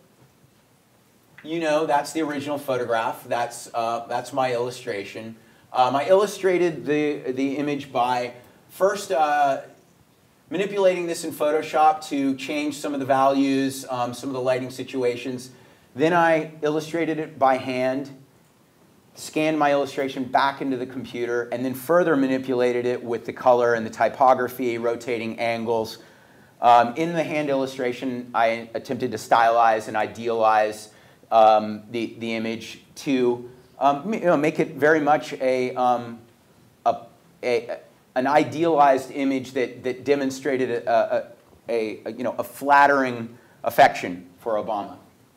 you know, that's the original photograph. That's, uh, that's my illustration. Um, I illustrated the, the image by first uh, manipulating this in Photoshop to change some of the values, um, some of the lighting situations. Then I illustrated it by hand, scanned my illustration back into the computer, and then further manipulated it with the color and the typography, rotating angles. Um, in the hand illustration, I attempted to stylize and idealize um, the, the image to um, you know, make it very much a, um, a, a, an idealized image that, that demonstrated a, a, a, you know, a flattering affection for Obama.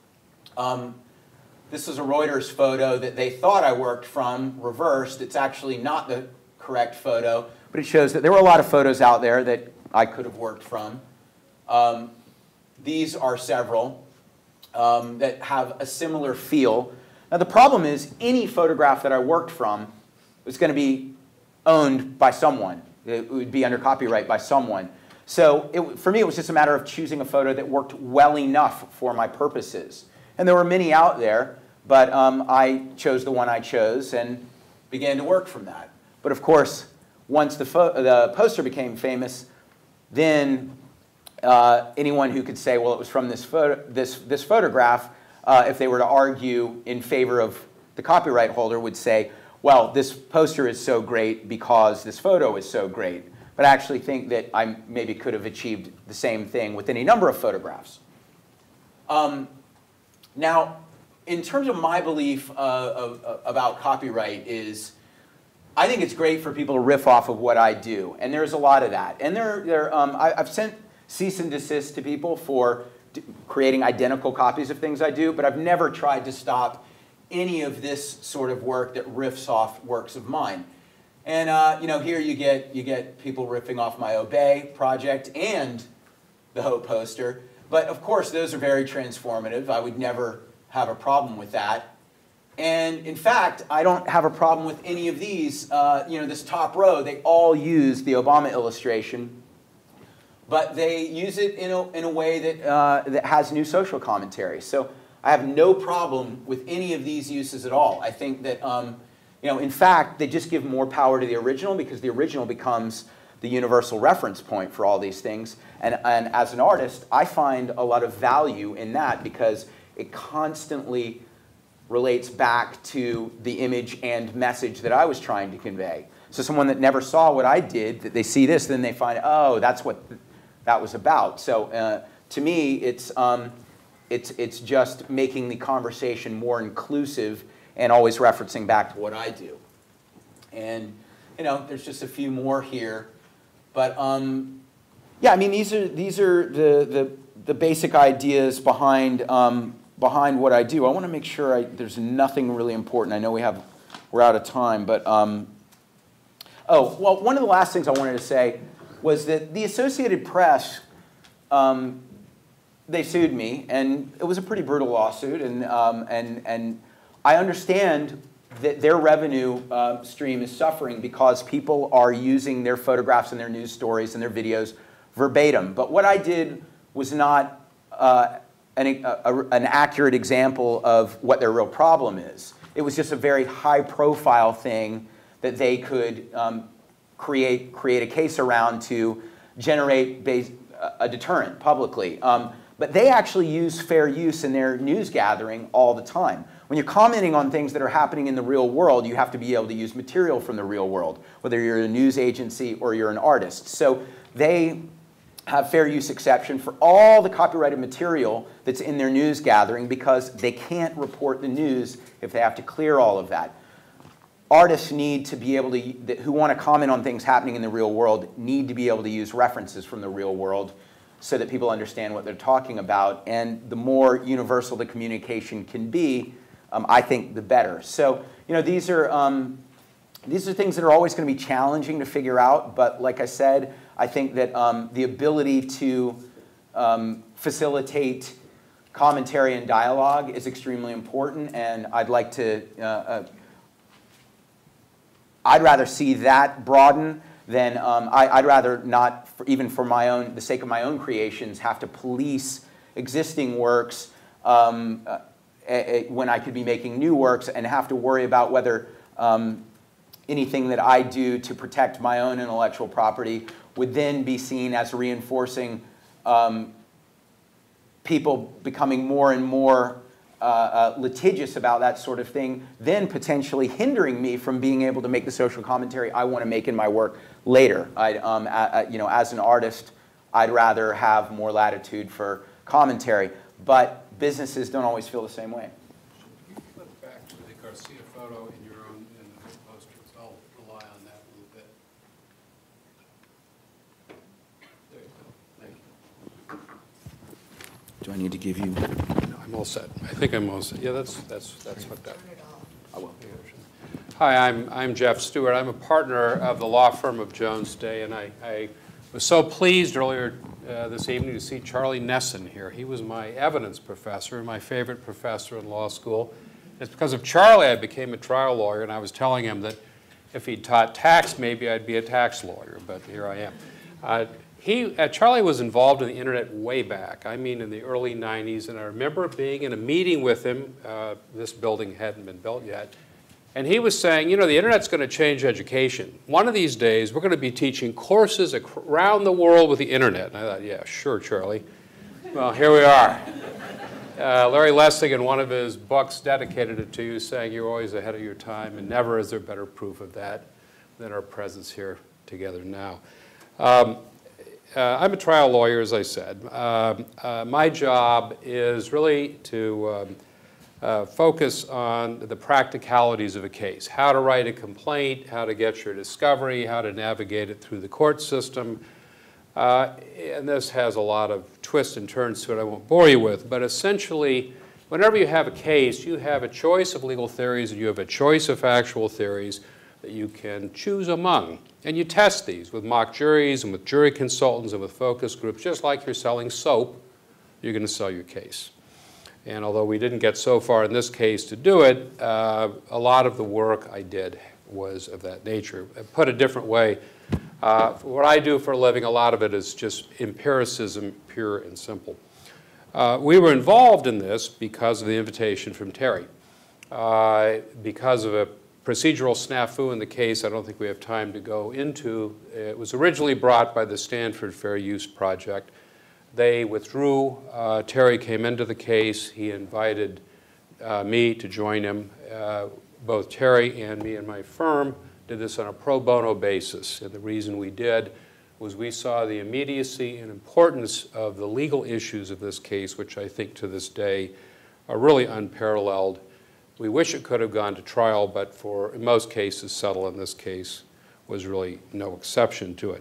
Um, this is a Reuters photo that they thought I worked from, reversed. It's actually not the correct photo, but it shows that there were a lot of photos out there that I could have worked from. Um, these are several um, that have a similar feel. Now the problem is any photograph that I worked from was going to be owned by someone. It would be under copyright by someone. So it, for me, it was just a matter of choosing a photo that worked well enough for my purposes. And there were many out there, but um, I chose the one I chose and began to work from that. But of course, once the, the poster became famous, then uh, anyone who could say, well, it was from this, photo this, this photograph, uh, if they were to argue in favor of the copyright holder, would say, well, this poster is so great because this photo is so great. But I actually think that I maybe could have achieved the same thing with any number of photographs. Um, Now, in terms of my belief uh, of, of, about copyright is, I think it's great for people to riff off of what I do, and there's a lot of that. And there, there, um, I, I've sent cease and desist to people for creating identical copies of things I do, but I've never tried to stop any of this sort of work that riffs off works of mine. And uh, you know, here you get you get people riffing off my Obey project and the Hope poster. But of course, those are very transformative. I would never have a problem with that. And in fact, I don't have a problem with any of these. Uh, you know, this top row, they all use the Obama illustration, but they use it in a, in a way that, uh, that has new social commentary. So I have no problem with any of these uses at all. I think that, um, you know, in fact, they just give more power to the original because the original becomes the universal reference point for all these things. And, and as an artist, I find a lot of value in that because it constantly relates back to the image and message that I was trying to convey. So someone that never saw what I did, that they see this, then they find, oh, that's what th that was about. So uh, to me, it's, um, it's, it's just making the conversation more inclusive and always referencing back to what I do. And, you know, there's just a few more here. But, um, yeah, I mean, these are, these are the, the, the basic ideas behind, um, behind what I do. I want to make sure I, there's nothing really important. I know we have, we're out of time, but, um, oh, well, one of the last things I wanted to say was that the Associated Press, um, they sued me, and it was a pretty brutal lawsuit, and, um, and, and I understand that their revenue uh, stream is suffering because people are using their photographs and their news stories and their videos verbatim. But what I did was not uh, an, a, a, an accurate example of what their real problem is. It was just a very high-profile thing that they could um, create, create a case around to generate base, a deterrent publicly. Um, but they actually use fair use in their news gathering all the time. When you're commenting on things that are happening in the real world, you have to be able to use material from the real world, whether you're a news agency or you're an artist. So they have fair use exception for all the copyrighted material that's in their news gathering because they can't report the news if they have to clear all of that. Artists need to be able to, who want to comment on things happening in the real world, need to be able to use references from the real world so that people understand what they're talking about. And the more universal the communication can be, Um, I think the better. So, you know, these are, um, these are things that are always going to be challenging to figure out. But like I said, I think that um, the ability to um, facilitate commentary and dialogue is extremely important. And I'd like to, uh, uh, I'd rather see that broaden than, um, I, I'd rather not, for, even for my own, the sake of my own creations, have to police existing works um, uh, when I could be making new works and have to worry about whether um, anything that I do to protect my own intellectual property would then be seen as reinforcing um, people becoming more and more uh, uh, litigious about that sort of thing, then potentially hindering me from being able to make the social commentary I want to make in my work later. I'd, um, a, a, you know, as an artist, I'd rather have more latitude for commentary. But businesses don't always feel the same way. Flip back to the Garcia photo in your own in the posters. I'll rely on that a little bit. There you go. Thank you. Do I need to give you? No, I'm all set. I think I'm all set. Yeah, that's that's that's hooked up. I will. Hi, I'm I'm Geoff Stewart. I'm a partner of the law firm of Jones Day, and I, I was so pleased earlier Uh, this evening to see Charlie Nesson here. He was my evidence professor, my favorite professor in law school. It's because of Charlie I became a trial lawyer, and I was telling him that if he'd taught tax, maybe I'd be a tax lawyer, but here I am. Uh, he, uh, Charlie was involved in the internet way back, I mean in the early nineties, and I remember being in a meeting with him. Uh, this building hadn't been built yet. And he was saying, you know, the internet's going to change education. One of these days, we're going to be teaching courses around the world with the internet. And I thought, yeah, sure, Charlie. Well, here we are. Uh, Larry Lessig, in one of his books, dedicated it to you, saying you're always ahead of your time, and never is there better proof of that than our presence here together now. Um, uh, I'm a trial lawyer, as I said. Um, uh, my job is really to um, Uh, focus on the practicalities of a case, how to write a complaint, how to get your discovery, how to navigate it through the court system. Uh, and this has a lot of twists and turns to it I won't bore you with, but essentially, whenever you have a case, you have a choice of legal theories and you have a choice of factual theories that you can choose among. And you test these with mock juries and with jury consultants and with focus groups. Just like you're selling soap, you're going to sell your case. And although we didn't get so far in this case to do it, uh, a lot of the work I did was of that nature. Put a different way, uh, what I do for a living, a lot of it is just empiricism, pure and simple. Uh, we were involved in this because of the invitation from Terry. Uh, because of a procedural snafu in the case I don't think we have time to go into. It was originally brought by the Stanford Fair Use Project. They withdrew. Uh, Terry came into the case. He invited uh, me to join him. Uh, both Terry and me and my firm did this on a pro bono basis. And the reason we did was we saw the immediacy and importance of the legal issues of this case, which I think to this day are really unparalleled. We wish it could have gone to trial, but for, in most cases, settle in this case was really no exception to it.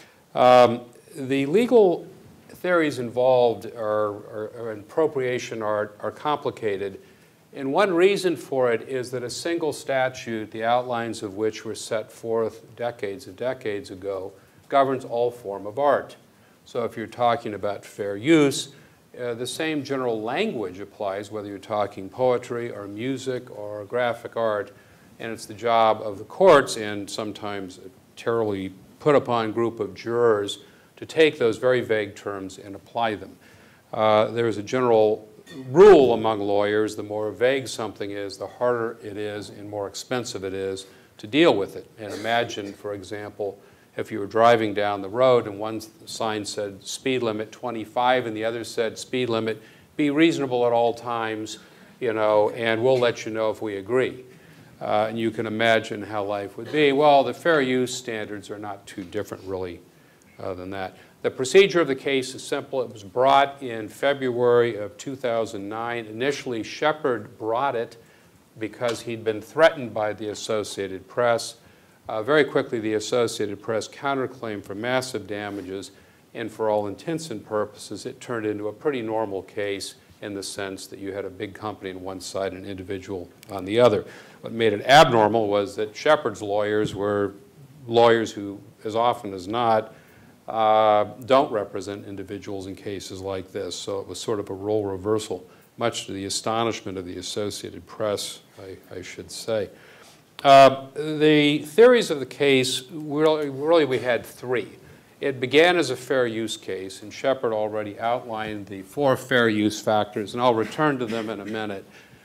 Um, the legal theories involved are, are, are in appropriation art are complicated. And one reason for it is that a single statute, the outlines of which were set forth decades and decades ago, governs all form of art. So if you're talking about fair use, uh, the same general language applies whether you're talking poetry or music or graphic art. And it's the job of the courts and sometimes a terribly put upon group of jurors to take those very vague terms and apply them. Uh, there's a general rule among lawyers: the more vague something is, the harder it is and more expensive it is to deal with it. And imagine, for example, if you were driving down the road and one sign said speed limit twenty-five and the other said speed limit be reasonable at all times, you know, and we'll let you know if we agree. Uh, and you can imagine how life would be. Well, the fair use standards are not too different, really, uh, than that. The procedure of the case is simple. It was brought in February of two thousand nine. Initially, Shepard brought it because he'd been threatened by the Associated Press. Uh, very quickly, the Associated Press counterclaimed for massive damages, and for all intents and purposes, it turned into a pretty normal case in the sense that you had a big company on one side and an individual on the other. What made it abnormal was that Shepard's lawyers were lawyers who, as often as not, uh, don't represent individuals in cases like this. So it was sort of a role reversal, much to the astonishment of the Associated Press, I, I should say. Uh, the theories of the case, really, really we had three. It began as a fair use case, and Shepard already outlined the four fair use factors, and I'll return to them in a minute.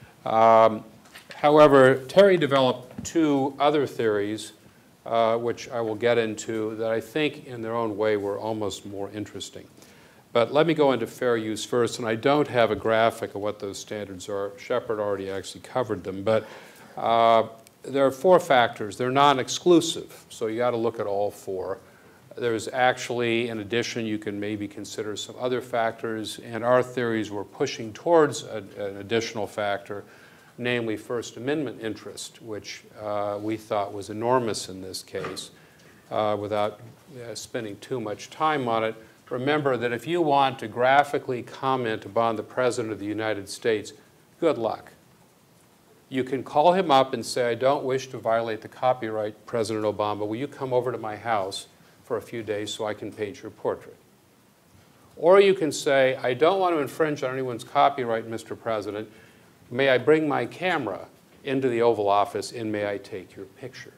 Um, however, Terry developed two other theories, uh, which I will get into, that I think in their own way were almost more interesting. But let me go into fair use first, and I don't have a graphic of what those standards are. Shepard already actually covered them, but uh, there are four factors. They're non-exclusive, so you got to look at all four. There's actually, in addition, you can maybe consider some other factors, and our theories were pushing towards a, an additional factor, namely First Amendment interest, which uh, we thought was enormous in this case. Uh, without uh, spending too much time on it, remember that if you want to graphically comment upon the President of the United States, good luck. You can call him up and say, I don't wish to violate the copyright, President Obama. Will you come over to my house for a few days so I can paint your portrait? Or you can say, I don't want to infringe on anyone's copyright, Mister President. May I bring my camera into the Oval Office and may I take your picture?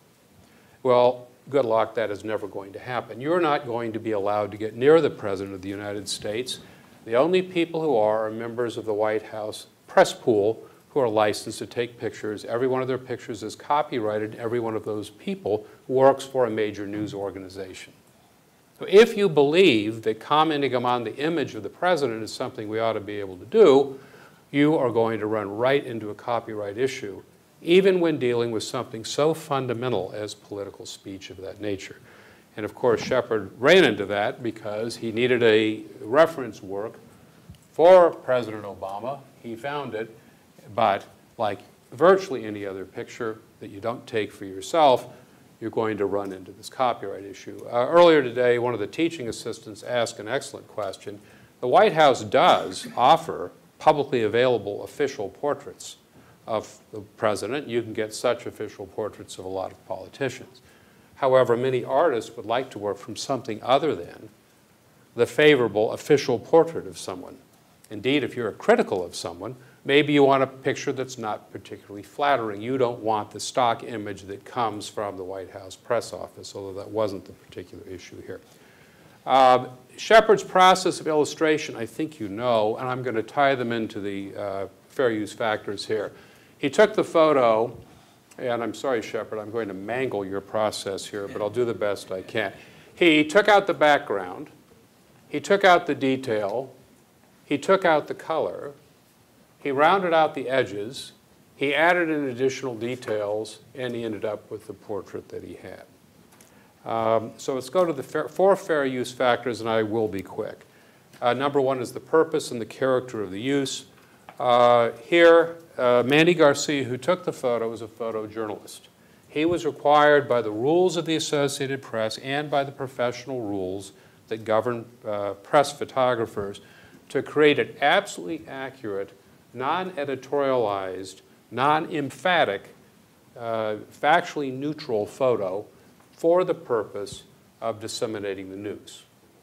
Well, good luck, that is never going to happen. You're not going to be allowed to get near the President of the United States. The only people who are are members of the White House press pool who are licensed to take pictures. Every one of their pictures is copyrighted. Every one of those people works for a major news organization. So if you believe that commenting on the image of the president is something we ought to be able to do, you are going to run right into a copyright issue, even when dealing with something so fundamental as political speech of that nature. And of course, Shepard ran into that because he needed a reference work for President Obama. He found it. But like virtually any other picture that you don't take for yourself, you're going to run into this copyright issue. Uh, earlier today, one of the teaching assistants asked an excellent question. The White House does offer publicly available official portraits of the president. You can get such official portraits of a lot of politicians. However, many artists would like to work from something other than the favorable official portrait of someone. Indeed, if you're critical of someone, maybe you want a picture that's not particularly flattering. You don't want the stock image that comes from the White House press office, although that wasn't the particular issue here. Uh, Shepard's process of illustration, I think you know, and I'm going to tie them into the uh, fair use factors here. He took the photo, and I'm sorry, Shepard, I'm going to mangle your process here, but I'll do the best I can. He took out the background. He took out the detail. He took out the color. He rounded out the edges, he added in additional details, and he ended up with the portrait that he had. Um, so let's go to the fair, four fair use factors, and I will be quick. Uh, number one is the purpose and the character of the use. Uh, here, uh, Mandy Garcia, who took the photo, was a photojournalist. He was required by the rules of the Associated Press and by the professional rules that govern uh, press photographers to create an absolutely accurate, non-editorialized, non-emphatic, uh, factually neutral photo for the purpose of disseminating the news.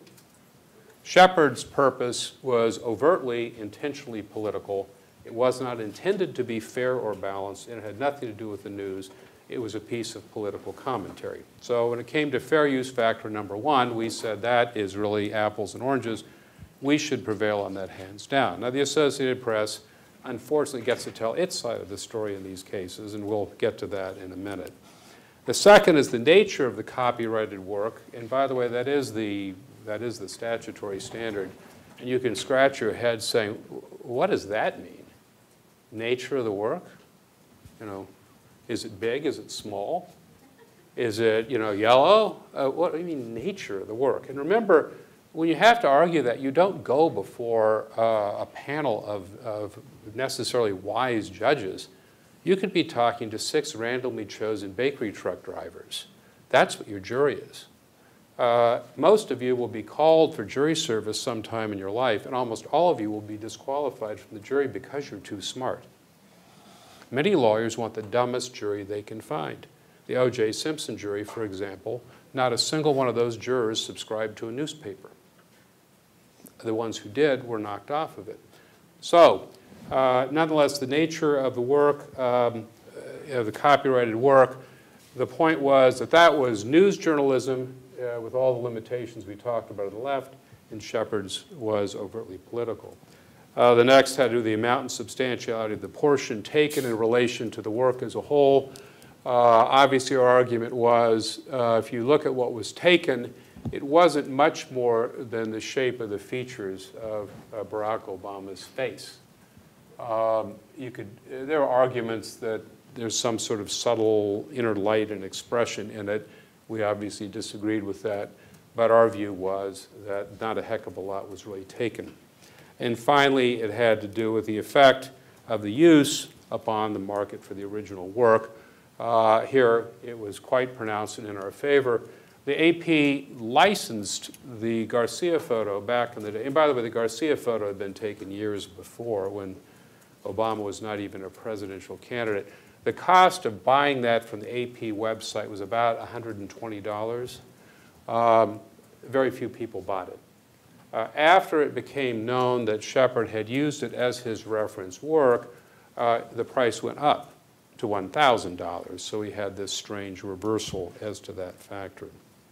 Shepard's purpose was overtly, intentionally political. It was not intended to be fair or balanced, and it had nothing to do with the news. It was a piece of political commentary. So when it came to fair use factor number one, we said that is really apples and oranges. We should prevail on that hands down. Now, the Associated Press, unfortunately, gets to tell its side of the story in these cases, and we'll get to that in a minute. The second is the nature of the copyrighted work. And by the way, that is the, that is the statutory standard. And you can scratch your head saying, what does that mean? Nature of the work? You know, is it big? Is it small? Is it, you know, yellow? Uh, what do you mean nature of the work? And remember, when you have to argue that, you don't go before uh, a panel of, of necessarily wise judges. You could be talking to six randomly chosen bakery truck drivers. That's what your jury is. Uh, most of you will be called for jury service sometime in your life, and almost all of you will be disqualified from the jury because you're too smart. Many lawyers want the dumbest jury they can find. The O J Simpson jury, for example, not a single one of those jurors subscribed to a newspaper. The ones who did were knocked off of it. So, uh, nonetheless, the nature of the work, um, of the copyrighted work, the point was that that was news journalism uh, with all the limitations we talked about on the left, and Shepard's was overtly political. Uh, the next had to do with the amount and substantiality of the portion taken in relation to the work as a whole. Uh, obviously, our argument was, uh, if you look at what was taken, it wasn't much more than the shape of the features of uh, Barack Obama's face. Um, you could, there are arguments that there's some sort of subtle inner light and expression in it. We obviously disagreed with that, but our view was that not a heck of a lot was really taken. And finally, it had to do with the effect of the use upon the market for the original work. Uh, here, it was quite pronounced and in our favor. The A P licensed the Garcia photo back in the day. And by the way, the Garcia photo had been taken years before when Obama was not even a presidential candidate. The cost of buying that from the A P website was about one hundred twenty dollars. Um, very few people bought it. Uh, after it became known that Shepard had used it as his reference work, uh, the price went up to one thousand dollars. So we had this strange reversal as to that factor.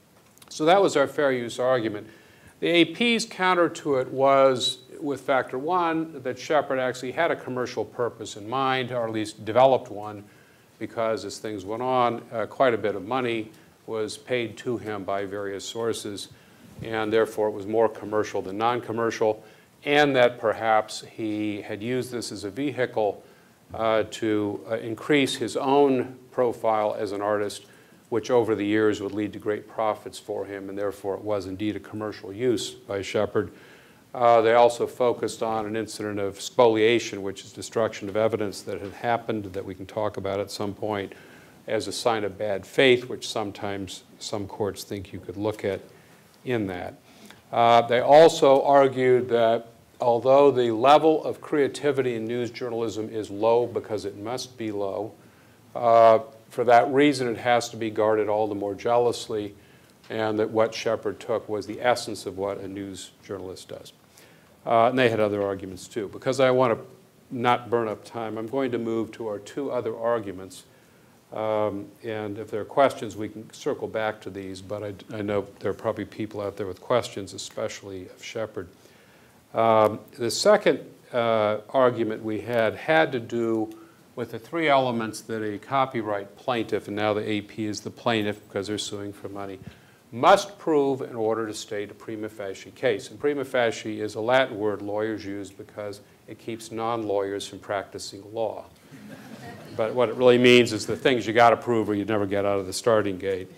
So that was our fair use argument. The A P's counter to it was, with factor one, that Shepard actually had a commercial purpose in mind, or at least developed one, because as things went on, uh, quite a bit of money was paid to him by various sources, and therefore it was more commercial than non-commercial, and that perhaps he had used this as a vehicle uh, to uh, increase his own profile as an artist, which over the years would lead to great profits for him, and therefore it was indeed a commercial use by Shepard. Uh, they also focused on an incident of spoliation, which is destruction of evidence that had happened that we can talk about at some point as a sign of bad faith, which sometimes some courts think you could look at in that. Uh, they also argued that although the level of creativity in news journalism is low because it must be low, uh, for that reason it has to be guarded all the more jealously, and that what Shepard took was the essence of what a news journalist does. Uh, and they had other arguments too. Because I want to not burn up time, I'm going to move to our two other arguments. Um, and if there are questions, we can circle back to these, but I, I know there are probably people out there with questions, especially of Shepard. Um, the second uh, argument we had had to do with the three elements that a copyright plaintiff, and now the A P is the plaintiff because they're suing for money, must prove in order to state a prima facie case. And prima facie is a Latin word lawyers use because it keeps non-lawyers from practicing law. But what it really means is the things you got to prove or you'd never get out of the starting gate.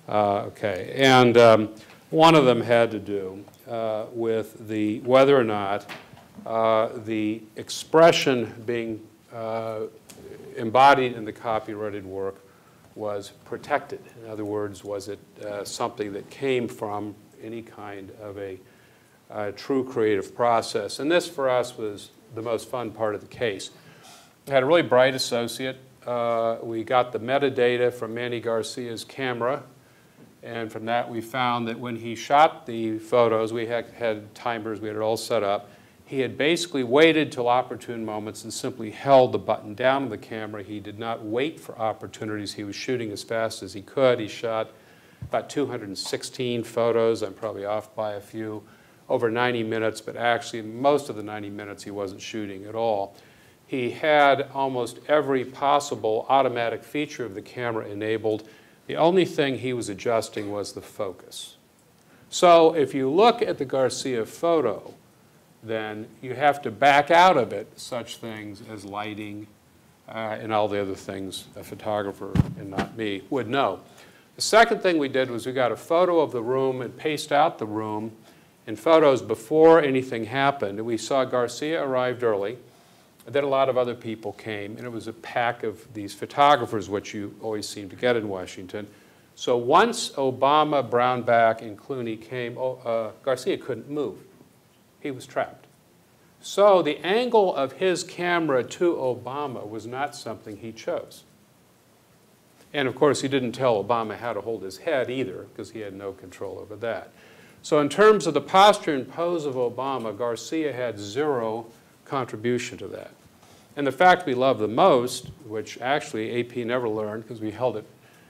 Uh, okay, and um, one of them had to do uh, with the whether or not uh, the expression being uh, embodied in the copyrighted work was protected. In other words, was it uh, something that came from any kind of a uh, true creative process? And this, for us, was the most fun part of the case. I had a really bright associate. Uh, we got the metadata from Manny Garcia's camera, and from that we found that when he shot the photos, we had, had timers, we had it all set up. He had basically waited till opportune moments and simply held the button down on the camera. He did not wait for opportunities. He was shooting as fast as he could. He shot about two hundred sixteen photos. I'm probably off by a few, over ninety minutes, but actually most of the ninety minutes he wasn't shooting at all. He had almost every possible automatic feature of the camera enabled. The only thing he was adjusting was the focus. So if you look at the Garcia photo, then you have to back out of it such things as lighting uh, and all the other things a photographer, and not me, would know. The second thing we did was we got a photo of the room and paced out the room in photos before anything happened. And we saw Garcia arrived early. Then a lot of other people came, and it was a pack of these photographers, which you always seem to get in Washington. So once Obama, Brownback, and Clooney came, uh, Garcia couldn't move. He was trapped. So the angle of his camera to Obama was not something he chose. And of course, he didn't tell Obama how to hold his head either, because he had no control over that. So in terms of the posture and pose of Obama, Garcia had zero contribution to that. And the fact we love the most, which actually A P never learned because we held it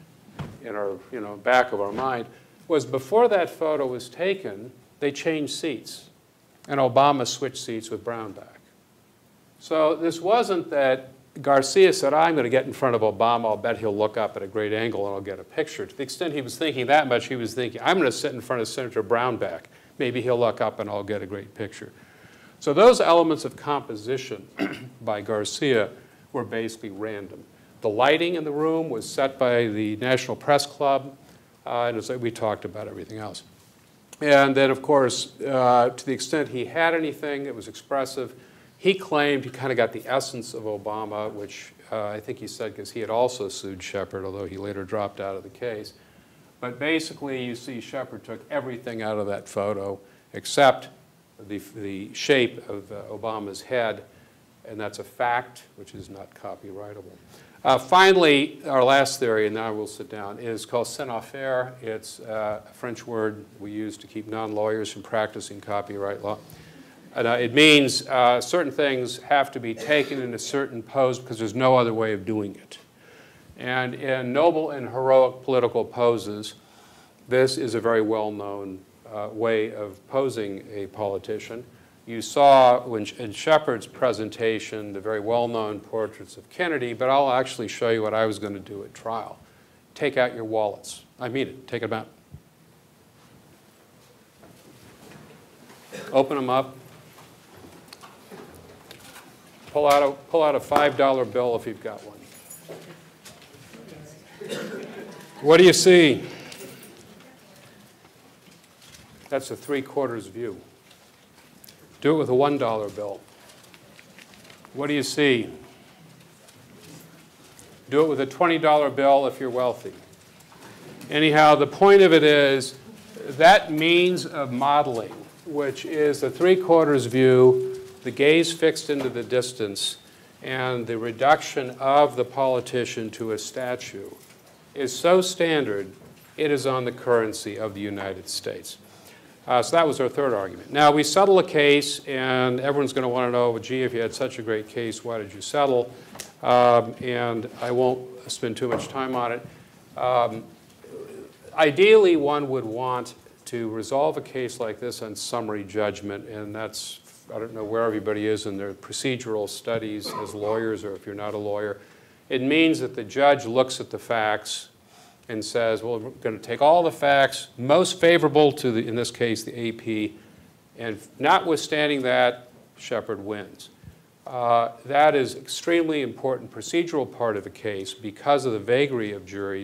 in our you know, back of our mind, was before that photo was taken, they changed seats. And Obama switched seats with Brownback. So this wasn't that Garcia said, I'm going to get in front of Obama, I'll bet he'll look up at a great angle and I'll get a picture. To the extent he was thinking that much, he was thinking, I'm going to sit in front of Senator Brownback. Maybe he'll look up and I'll get a great picture. So those elements of composition by Garcia were basically random. The lighting in the room was set by the National Press Club, uh, and as we talked about everything else. And then, of course, uh, to the extent he had anything that was expressive, he claimed he kind of got the essence of Obama, which uh, I think he said because he had also sued Shepard, although he later dropped out of the case. But basically, you see Shepard took everything out of that photo except the, the shape of uh, Obama's head, and that's a fact, which is not copyrightable. Uh, finally, our last theory, and now we'll sit down, is called savoir-faire. It's uh, a French word we use to keep non-lawyers from practicing copyright law. And, uh, it means uh, certain things have to be taken in a certain pose because there's no other way of doing it. And in noble and heroic political poses, this is a very well-known uh, way of posing a politician. You saw when, in Shepard's presentation the very well-known portraits of Kennedy, but I'll actually show you what I was going to do at trial. Take out your wallets. I mean it. Take them out. Open them up. Pull out a, pull out a five dollar bill if you've got one. What do you see? That's a three-quarters view. Do it with a one dollar bill. What do you see? Do it with a twenty dollar bill if you're wealthy. Anyhow, the point of it is that means of modeling, which is the three-quarters view, the gaze fixed into the distance, and the reduction of the politician to a statue, is so standard, it is on the currency of the United States. Uh, so that was our third argument. Now, we settle a case, and everyone's going to want to know, well, gee, if you had such a great case, why did you settle? Um, and I won't spend too much time on it. Um, ideally, one would want to resolve a case like this on summary judgment, and that's, I don't know where everybody is in their procedural studies as lawyers, or if you're not a lawyer. It means that the judge looks at the facts and says, well, we're going to take all the facts most favorable to, the, in this case, the A P, and notwithstanding that, Shepard wins. Uh, that is extremely important procedural part of the case because of the vagary of juries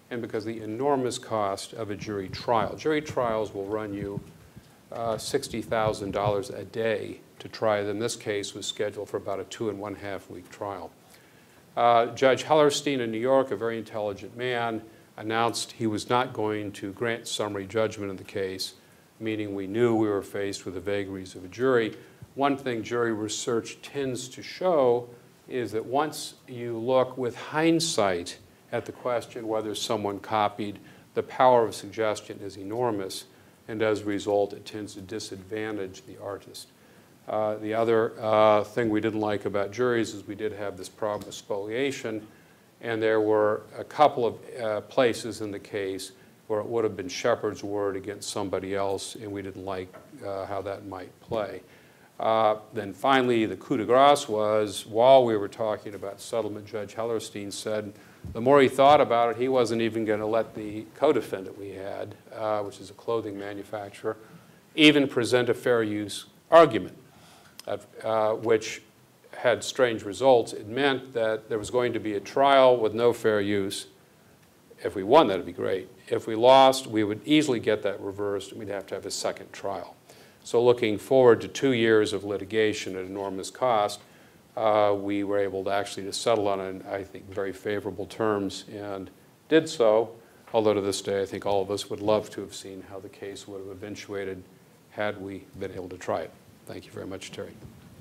and because of the enormous cost of a jury trial. Jury trials will run you uh, sixty thousand dollars a day to try them. This case was scheduled for about a two and one half week trial. Uh, Judge Hellerstein in New York, a very intelligent man, announced he was not going to grant summary judgment in the case, meaning we knew we were faced with the vagaries of a jury. One thing jury research tends to show is that once you look with hindsight at the question whether someone copied, the power of suggestion is enormous, and as a result, it tends to disadvantage the artist. Uh, the other uh, thing we didn't like about juries is we did have this problem with spoliation, and there were a couple of uh, places in the case where it would have been Shepard's word against somebody else, and we didn't like uh, how that might play. Uh, then finally, the coup de grace was, while we were talking about settlement, Judge Hellerstein said the more he thought about it, he wasn't even going to let the co-defendant we had, uh, which is a clothing manufacturer, even present a fair use argument, uh, which had strange results. It meant that there was going to be a trial with no fair use. If we won, that would be great. If we lost, we would easily get that reversed, and we'd have to have a second trial. So looking forward to two years of litigation at enormous cost, uh, we were able to actually to settle on, an, I think, very favorable terms, and did so, although to this day I think all of us would love to have seen how the case would have eventuated had we been able to try it. Thank you very much, Terry.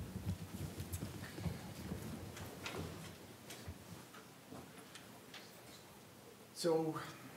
So,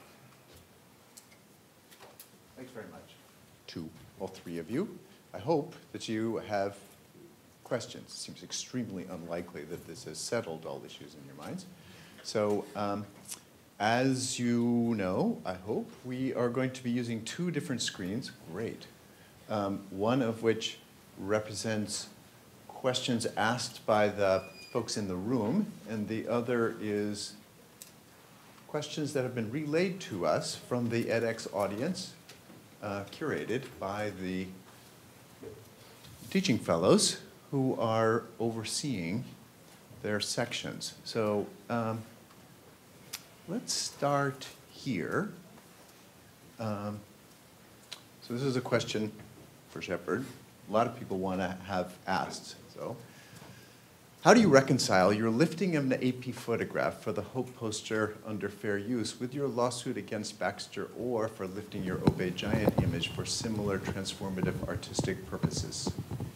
thanks very much to all three of you. I hope that you have questions. It seems extremely unlikely that this has settled all issues in your minds. So, um, as you know, I hope, we are going to be using two different screens. Great. Um, one of which represents questions asked by the folks in the room, and the other is questions that have been relayed to us from the edX audience, uh, curated by the teaching fellows who are overseeing their sections. So um, let's start here. Um, so this is a question for Shepard. A lot of people want to have asked. So, how do you reconcile your lifting of an A P photograph for the Hope poster under fair use with your lawsuit against Baxter Orr for lifting your Obey Giant image for similar transformative artistic purposes?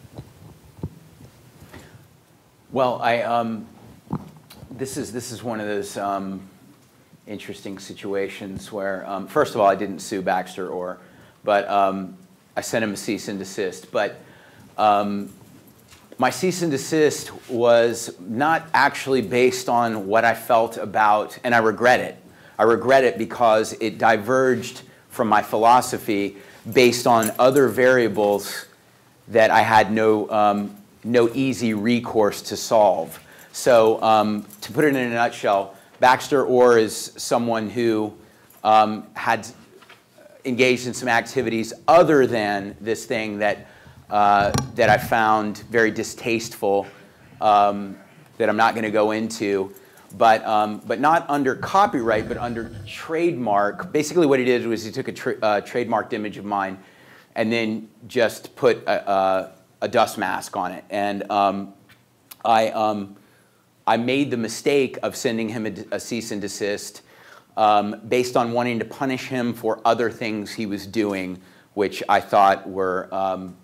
Well, I, um, this is, this is one of those um, interesting situations where, um, first of all, I didn't sue Baxter Orr, but um, I sent him a cease and desist. But um, my cease and desist was not actually based on what I felt about, and I regret it. I regret it because it diverged from my philosophy based on other variables that I had no, um, no easy recourse to solve. So um, to put it in a nutshell, Baxter Orr is someone who um, had engaged in some activities other than this thing that Uh, that I found very distasteful, um, that I'm not going to go into, but, um, but not under copyright, but under trademark. Basically what he did was he took a tra uh, trademarked image of mine and then just put a, a, a dust mask on it. And um, I, um, I made the mistake of sending him a, a cease and desist um, based on wanting to punish him for other things he was doing, which I thought were um,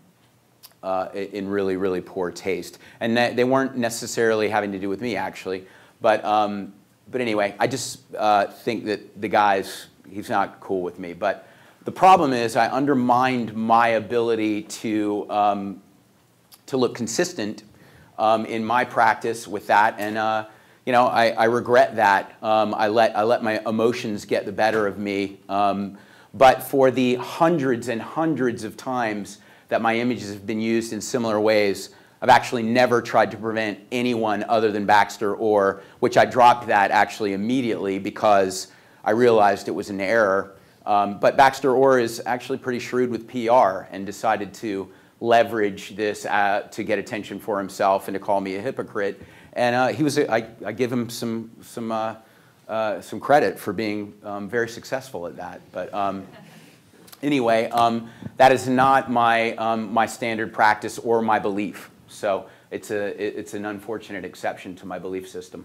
Uh, in really, really poor taste. And that, they weren't necessarily having to do with me, actually. But, um, but anyway, I just uh, think that the guy's, he's not cool with me. But the problem is I undermined my ability to, um, to look consistent um, in my practice with that. And uh, you know, I, I regret that. Um, I, let, I let my emotions get the better of me. Um, but for the hundreds and hundreds of times that my images have been used in similar ways, I've actually never tried to prevent anyone other than Baxter Orr, which I dropped that actually immediately because I realized it was an error. Um, but Baxter Orr is actually pretty shrewd with P R and decided to leverage this uh, to get attention for himself and to call me a hypocrite. And uh, he was, a, I, I give him some, some uh, uh, some credit for being um, very successful at that. But um, anyway, um, that is not my, um, my standard practice or my belief. So it's, a, it's an unfortunate exception to my belief system.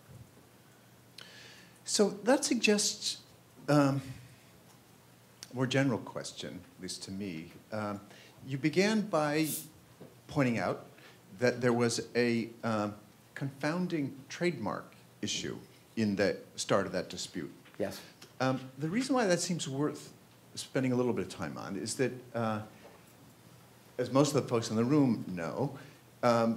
So that suggests um, a more general question, at least to me. Um, you began by pointing out that there was a um, confounding trademark issue in the start of that dispute. Yes. Um, the reason why that seems worth spending a little bit of time on is that, uh, as most of the folks in the room know, um,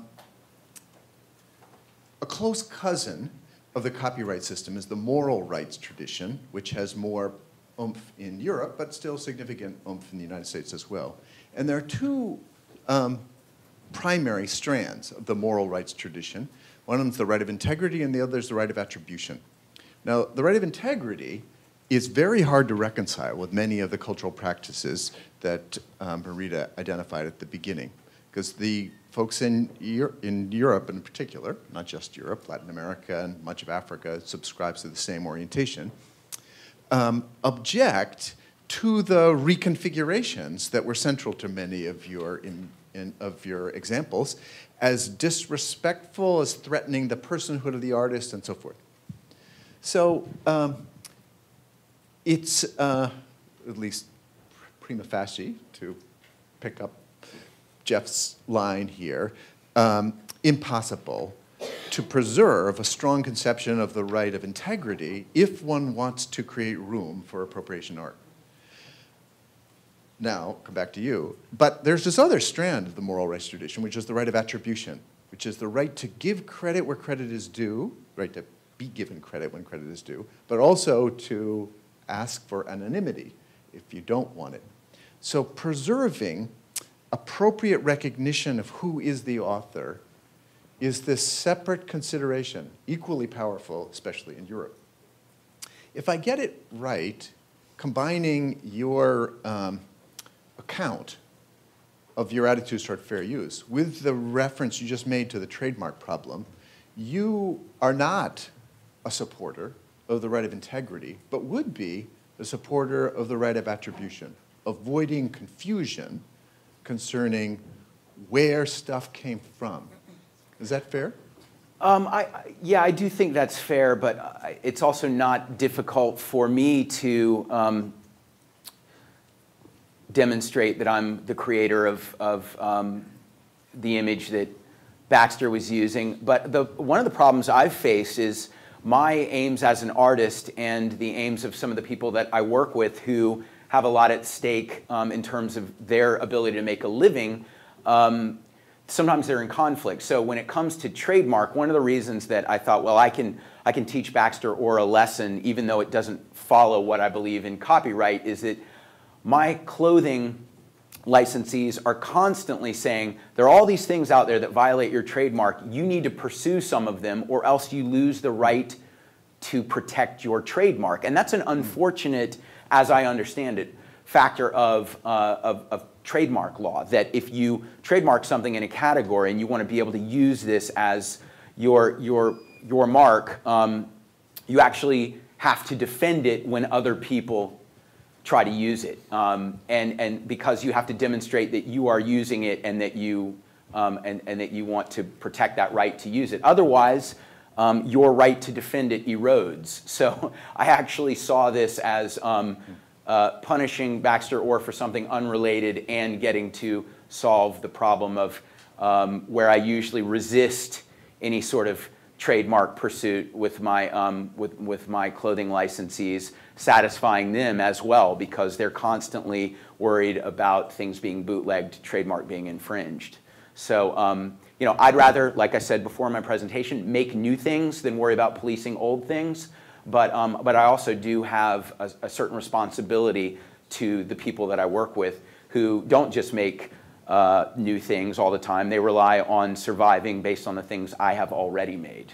a close cousin of the copyright system is the moral rights tradition, which has more oomph in Europe, but still significant oomph in the United States as well. And there are two um, primary strands of the moral rights tradition. One of them is the right of integrity, and the other is the right of attribution. Now, the right of integrity is very hard to reconcile with many of the cultural practices that um, Marita identified at the beginning, because the folks in, Euro in Europe in particular, not just Europe, Latin America and much of Africa subscribes to the same orientation, um, object to the reconfigurations that were central to many of your, in, in, of your examples as disrespectful, as threatening the personhood of the artist, and so forth. So um, it's, uh, at least prima facie, to pick up Jeff's line here, um, impossible to preserve a strong conception of the right of integrity if one wants to create room for appropriation art. Now, come back to you. But there's this other strand of the moral rights tradition, which is the right of attribution, which is the right to give credit where credit is due, right to be given credit when credit is due, but also to ask for anonymity if you don't want it. So preserving appropriate recognition of who is the author is this separate consideration, equally powerful, especially in Europe. If I get it right, combining your um, account of your attitudes toward fair use with the reference you just made to the trademark problem, you are not a supporter of the right of integrity, but would be a supporter of the right of attribution, avoiding confusion concerning where stuff came from. Is that fair? Um, I, I, yeah, I do think that's fair, but I, it's also not difficult for me to um, demonstrate that I'm the creator of, of um, the image that Baxter was using. But the, one of the problems I've faced is my aims as an artist and the aims of some of the people that I work with who have a lot at stake um, in terms of their ability to make a living. Um, sometimes they're in conflict. So when it comes to trademark, one of the reasons that I thought, well, I can, I can teach Baxter or a lesson, even though it doesn't follow what I believe in copyright, is that my clothing licensees are constantly saying, there are all these things out there that violate your trademark. You need to pursue some of them, or else you lose the right to protect your trademark. And that's an unfortunate, as I understand it, factor of, uh, of, of trademark law, that if you trademark something in a category and you want to be able to use this as your, your, your mark, um, you actually have to defend it when other people try to use it. Um, and, and because you have to demonstrate that you are using it and that you, um, and, and that you want to protect that right to use it. Otherwise, um, your right to defend it erodes. So I actually saw this as um, uh, punishing Baxter Orr for something unrelated and getting to solve the problem of um, where I usually resist any sort of trademark pursuit with my, um, with, with my clothing licensees, satisfying them as well, because they're constantly worried about things being bootlegged, trademark being infringed. So, um, you know, I'd rather, like I said before in my presentation, make new things than worry about policing old things. But, um, but I also do have a, a certain responsibility to the people that I work with who don't just make uh, new things all the time. They rely on surviving based on the things I have already made.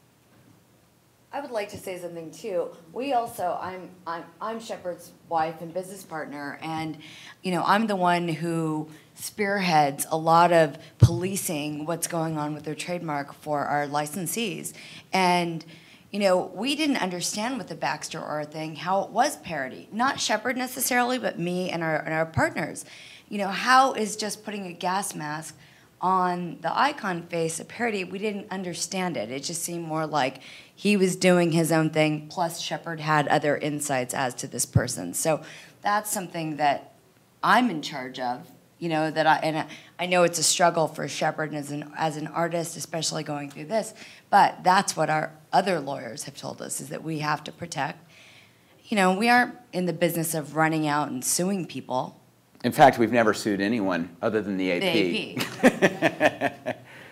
I would like to say something too. We also, I'm, I'm, I'm Shepard's wife and business partner, and you know, I'm the one who spearheads a lot of policing what's going on with their trademark for our licensees. And you know, we didn't understand with the Baxter Art thing how it was parody. Not Shepard necessarily, but me and our, and our partners. You know, how is just putting a gas mask on the icon face a parody? We didn't understand it. It just seemed more like he was doing his own thing, plus Shepard had other insights as to this person. So that's something that I'm in charge of, you know, that I, and I, I know it's a struggle for Shepard as an, as an artist, especially going through this, but that's what our other lawyers have told us, is that we have to protect. You know, we aren't in the business of running out and suing people. In fact, we've never sued anyone other than the A P. The A P.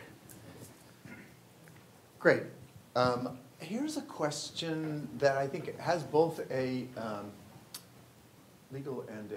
Great. Um, here's a question that I think has both a um, legal and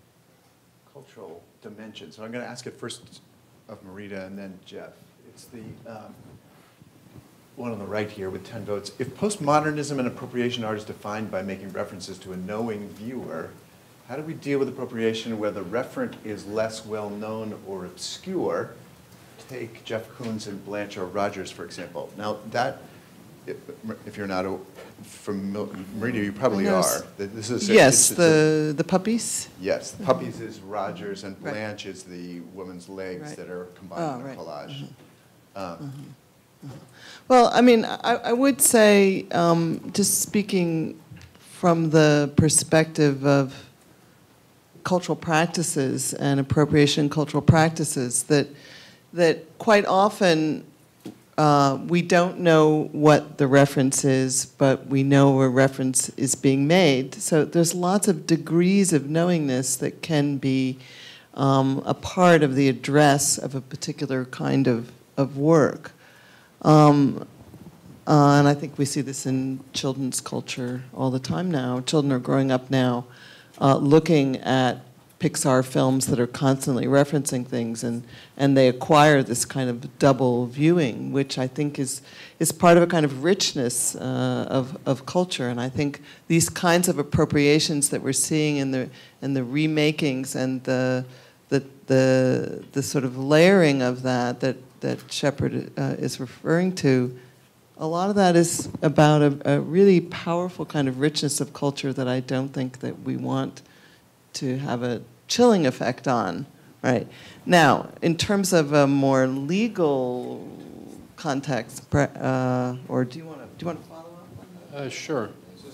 a cultural dimension. So I'm going to ask it first of Marita and then Jeff. It's the um, one on the right here with ten votes. If postmodernism and appropriation art is defined by making references to a knowing viewer, how do we deal with appropriation where the referent is less well-known or obscure? Take Jeff Koons and Blanche or Rogers, for example. Now, that, if, if you're not familiar, Marita, you probably are. This is a, Yes, it's, it's the, the puppies? a, yes, the puppies is Rogers, and Right. Blanche is the woman's legs Right. that are combined Oh, in a right. collage. Um, Well, I mean, I, I would say, um, just speaking from the perspective of cultural practices and appropriation cultural practices, that that quite often uh, we don't know what the reference is, but we know a reference is being made. So there's lots of degrees of knowingness that can be um, a part of the address of a particular kind of, of work. Um, uh, and I think we see this in children's culture all the time now. Children are growing up now uh, looking at Pixar films that are constantly referencing things, and, and they acquire this kind of double viewing, which I think is, is part of a kind of richness uh, of, of culture. And I think these kinds of appropriations that we're seeing in the, in the remakings and the, the, the, the sort of layering of that that, that Shepard uh, is referring to, a lot of that is about a, a really powerful kind of richness of culture that I don't think that we want to have a chilling effect on, right? Now, in terms of a more legal context, uh, or do you want to do you want to follow up on that? Uh, sure.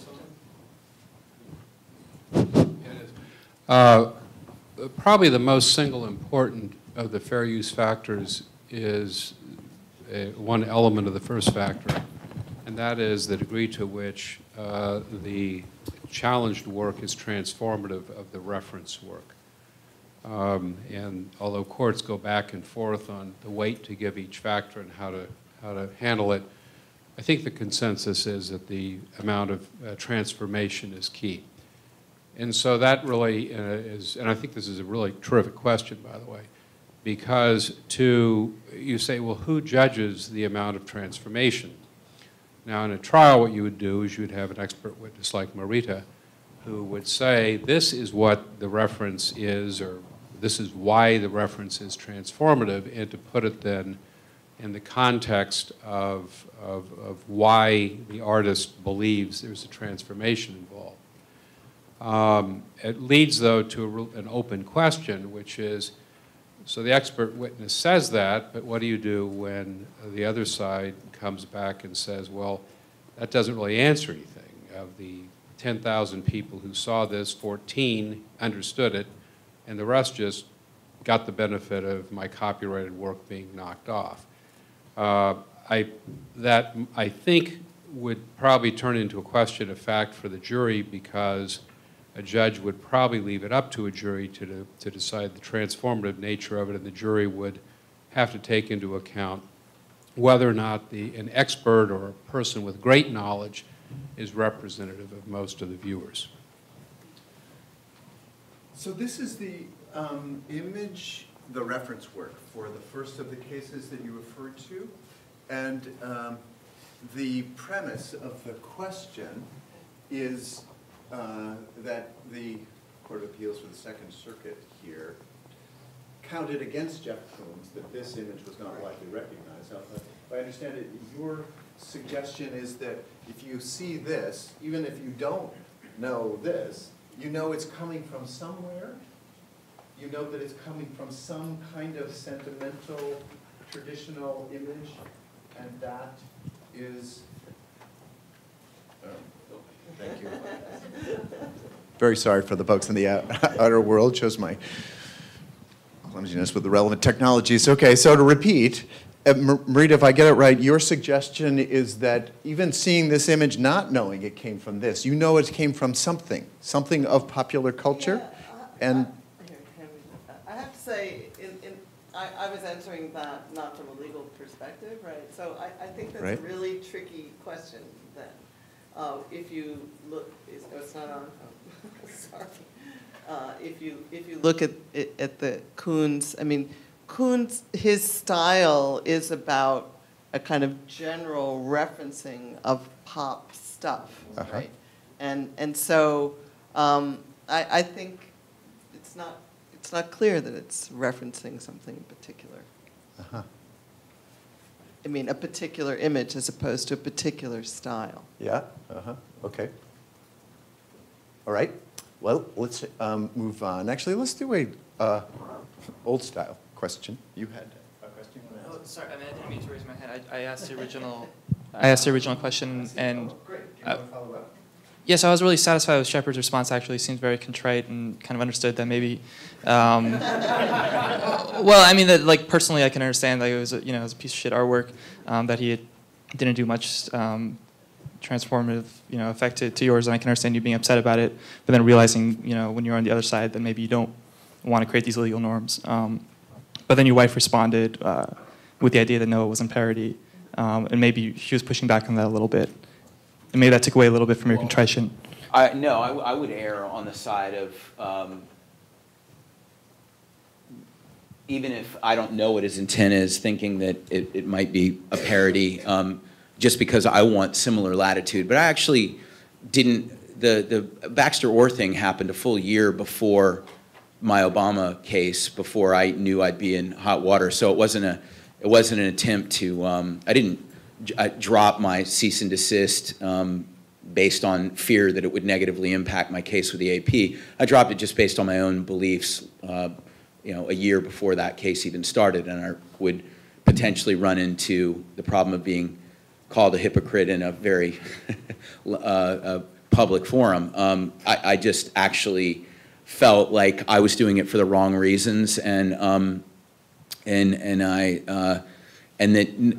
Uh, probably the most single important of the fair use factors is a, one element of the first factor, and that is the degree to which uh, the challenged work is transformative of the reference work. Um, and although courts go back and forth on the weight to give each factor and how to, how to handle it, I think the consensus is that the amount of uh, transformation is key. And so that really uh, is, and I think this is a really terrific question, by the way, because to, you say, well, who judges the amount of transformation? Now, in a trial, what you would do is you'd have an expert witness like Marita who would say, this is what the reference is, or this is why the reference is transformative, and to put it then in the context of, of, of why the artist believes there's a transformation involved. Um, it leads, though, to a, an open question, which is, so the expert witness says that, but what do you do when the other side comes back and says, well, that doesn't really answer anything. Of the ten thousand people who saw this, fourteen understood it, and the rest just got the benefit of my copyrighted work being knocked off. Uh, I, that, I think, would probably turn into a question of fact for the jury, because a judge would probably leave it up to a jury to, to decide the transformative nature of it, and the jury would have to take into account whether or not the, an expert or a person with great knowledge is representative of most of the viewers. So this is the um, image, the reference work for the first of the cases that you referred to. And um, the premise of the question is uh, that the Court of Appeals for the Second Circuit here counted against Jeff Koons that this image was not widely recognized. Now, if I understand it, your suggestion is that if you see this, even if you don't know this, you know it's coming from somewhere. You know that it's coming from some kind of sentimental, traditional image, and that is, oh, thank you. Very sorry for the folks in the outer world, shows my clumsiness with the relevant technologies. Okay, so to repeat, uh, Marita, if I get it right, your suggestion is that even seeing this image, not knowing it came from this, you know it came from something, something of popular culture, Yeah, uh, and uh, I have to say, in, in, I, I was answering that not from a legal perspective, right? So I, I think that's Right. a really tricky question then. Uh, if you look, it's, oh, it's not on, oh, sorry. Uh, if you, if you look at, at the Koons, I mean, Koons, his style is about a kind of general referencing of pop stuff, Uh-huh. right? And, and so um, I, I think it's not, it's not clear that it's referencing something in particular. uh-huh. I mean, a particular image as opposed to a particular style. Yeah, uh-huh, okay. All right, well, let's um, move on. Actually, let's do a uh, old style question. You had a question you want to Oh, ask? sorry, I mean, I didn't mean to raise my hand. I, I asked the original, I asked the original question, and Oh, great, do you uh, want to follow up? yes, I was really satisfied with Shepard's response. Actually, he seemed very contrite and kind of understood that maybe. Um, well, I mean, that like personally, I can understand that it was a, you know it was a piece of shit artwork, um, that he had, didn't do much um, transformative you know effect to, to yours, and I can understand you being upset about it. But then realizing you know when you're on the other side that maybe you don't want to create these legal norms. Um, but then your wife responded uh, with the idea that no, it wasn't parody, um, and maybe she was pushing back on that a little bit. And maybe that took away a little bit from your Well, contrition. I, no, I, I would err on the side of, um, even if I don't know what his intent is, thinking that it, it might be a parody, um, just because I want similar latitude. But I actually didn't, the, the Baxter Orr thing happened a full year before my Obama case, before I knew I'd be in hot water. So it wasn't a, it wasn't an attempt to, um, I didn't I drop my cease and desist um, based on fear that it would negatively impact my case with the A P. I dropped it just based on my own beliefs, uh, you know, a year before that case even started, and I would potentially run into the problem of being called a hypocrite in a very uh, uh, public forum. Um, I, I just actually felt like I was doing it for the wrong reasons, and um, and and I uh, and that.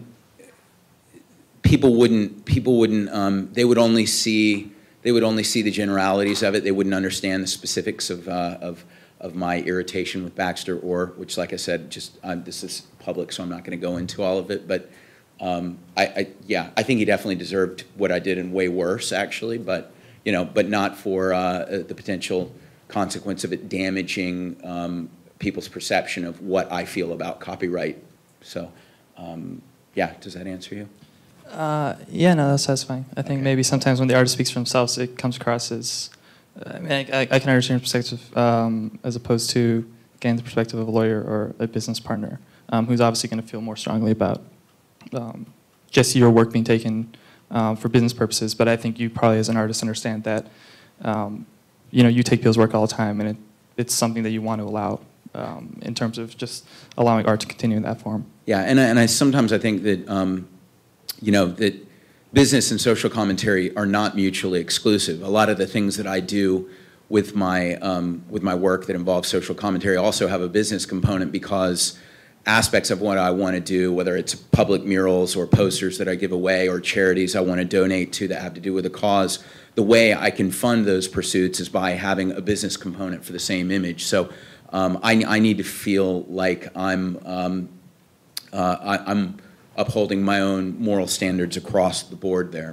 People wouldn't. People wouldn't. Um, they would only see. They would only see the generalities of it. They wouldn't understand the specifics of uh, of of my irritation with Baxter, or which, like I said, just uh, this is public, so I'm not going to go into all of it. But um, I, I, yeah, I think he definitely deserved what I did, and way worse, actually. But you know, but not for uh, the potential consequence of it damaging um, people's perception of what I feel about copyright. So, um, yeah, does that answer you? Uh, yeah, no, that's satisfying. I think Okay. maybe sometimes when the artist speaks for themselves, it comes across as, uh, I mean, I, I can understand your perspective um, as opposed to, again, the perspective of a lawyer or a business partner um, who's obviously going to feel more strongly about um, just your work being taken um, for business purposes. But I think you probably, as an artist, understand that, um, you know, you take people's work all the time, and it, it's something that you want to allow um, in terms of just allowing art to continue in that form. Yeah, and I, and I sometimes I think that. Um, you know, that business and social commentary are not mutually exclusive. A lot of the things that I do with my, um, with my work that involves social commentary also have a business component, because aspects of what I want to do, whether it's public murals or posters that I give away or charities I want to donate to that have to do with a cause, the way I can fund those pursuits is by having a business component for the same image. So um, I, I need to feel like I'm, um, uh, I, I'm upholding my own moral standards across the board there.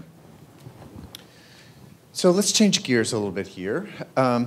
So let's change gears a little bit here. Um,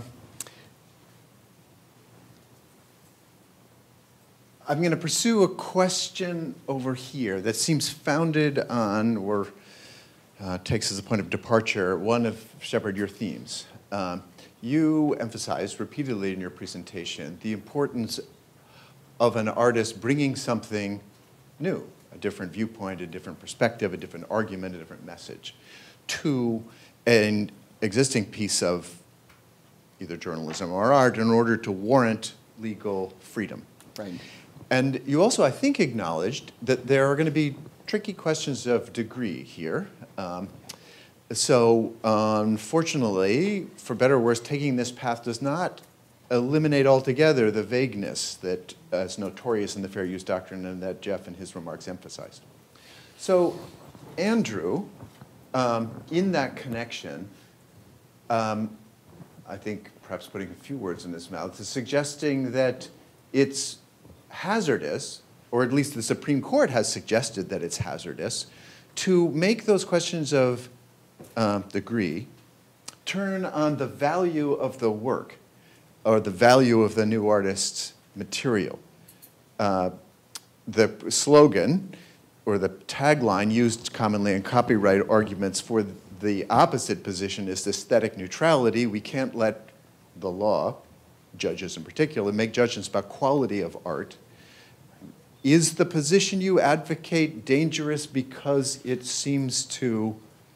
I'm going to pursue a question over here that seems founded on, or uh, takes as a point of departure, one of, Shepard, your themes. Um, you emphasized repeatedly in your presentation the importance of an artist bringing something new, a different viewpoint, a different perspective, a different argument, a different message to an existing piece of either journalism or art in order to warrant legal freedom. Right. And you also, I think, acknowledged that there are going to be tricky questions of degree here. Um, so unfortunately, for better or worse, taking this path does not eliminate altogether the vagueness that is notorious in the fair use doctrine and that Jeff in his remarks emphasized. So Andrew, um, in that connection, um, I think perhaps putting a few words in his mouth, is suggesting that it's hazardous, or at least the Supreme Court has suggested that it's hazardous, to make those questions of uh, degree turn on the value of the work or the value of the new artist's material. Uh, the slogan or the tagline used commonly in copyright arguments for the opposite position is aesthetic neutrality. We can't let the law, judges in particular, make judgments about quality of art. Is the position you advocate dangerous because it seems to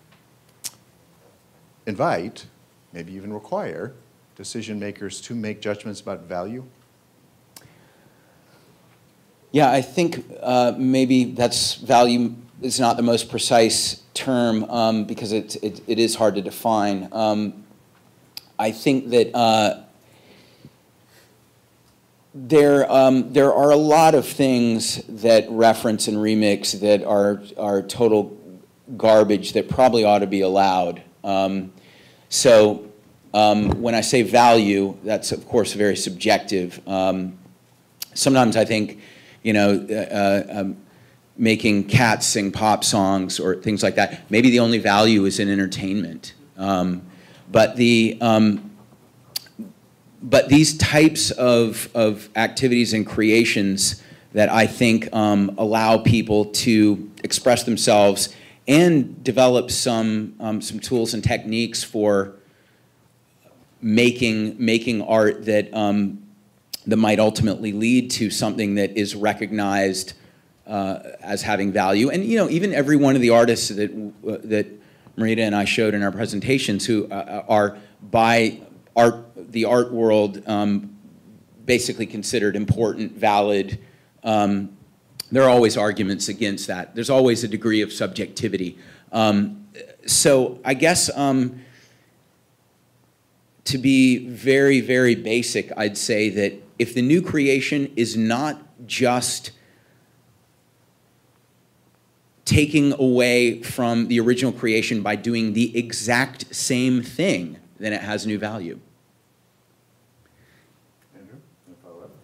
invite, maybe even require, decision makers to make judgments about value? Yeah, I think uh, maybe that's value is not the most precise term um, because it, it, it is hard to define. Um, I think that uh, there, um, there are a lot of things that reference and remix that are, are total garbage that probably ought to be allowed. Um, so um, when I say value, that's of course very subjective. Um, sometimes I think, you know, uh, um, making cats sing pop songs or things like that, maybe the only value is in entertainment. Um, but the um, but these types of, of activities and creations that I think um, allow people to express themselves and develop some um, some tools and techniques for making making art that um, that might ultimately lead to something that is recognized uh, as having value. And you know, even every one of the artists that uh, that Marita and I showed in our presentations, who uh, are by art the art world um, basically considered important, valid. Um, there are always arguments against that. There's always a degree of subjectivity. Um, so I guess um, to be very, very basic, I'd say that if the new creation is not just taking away from the original creation by doing the exact same thing, then it has new value. Andrew, you follow up?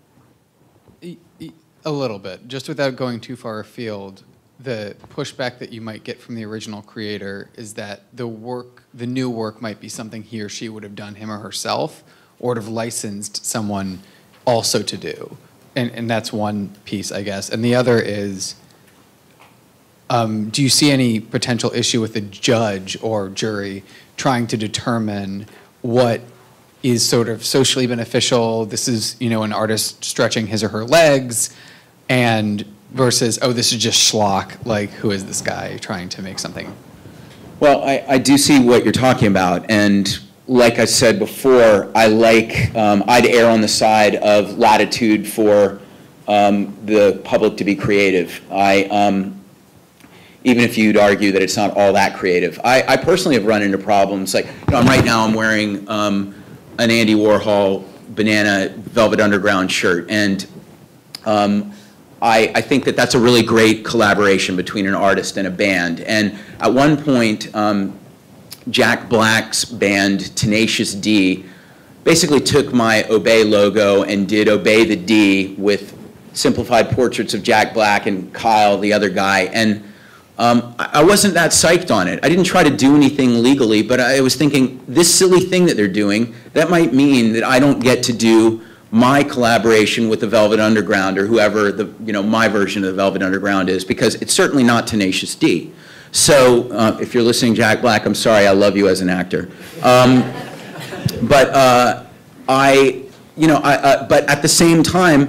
A little bit, just without going too far afield. The pushback that you might get from the original creator is that the work, the new work might be something he or she would have done him or herself, or would have licensed someone also to do. And, and that's one piece, I guess. And the other is, um, do you see any potential issue with a judge or jury trying to determine what is sort of socially beneficial? This is, you know, an artist stretching his or her legs, and versus, oh, this is just schlock, like, who is this guy trying to make something? Well, I, I do see what you're talking about, and like I said before, I like, um, I'd err on the side of latitude for um, the public to be creative. I, um, even if you'd argue that it's not all that creative. I, I personally have run into problems, like, you know, right now I'm wearing um, an Andy Warhol banana Velvet Underground shirt, and um, I, I think that that's a really great collaboration between an artist and a band. And at one point, um, Jack Black's band, Tenacious D, basically took my Obey logo and did Obey the D with simplified portraits of Jack Black and Kyle, the other guy. And um, I wasn't that psyched on it. I didn't try to do anything legally, but I was thinking, this silly thing that they're doing, that might mean that I don't get to do my collaboration with the Velvet Underground or whoever the, you know, my version of the Velvet Underground is, because it's certainly not Tenacious D. So uh, if you're listening, Jack Black, I'm sorry, I love you as an actor. Um, but uh, I, you know, I, uh, but at the same time,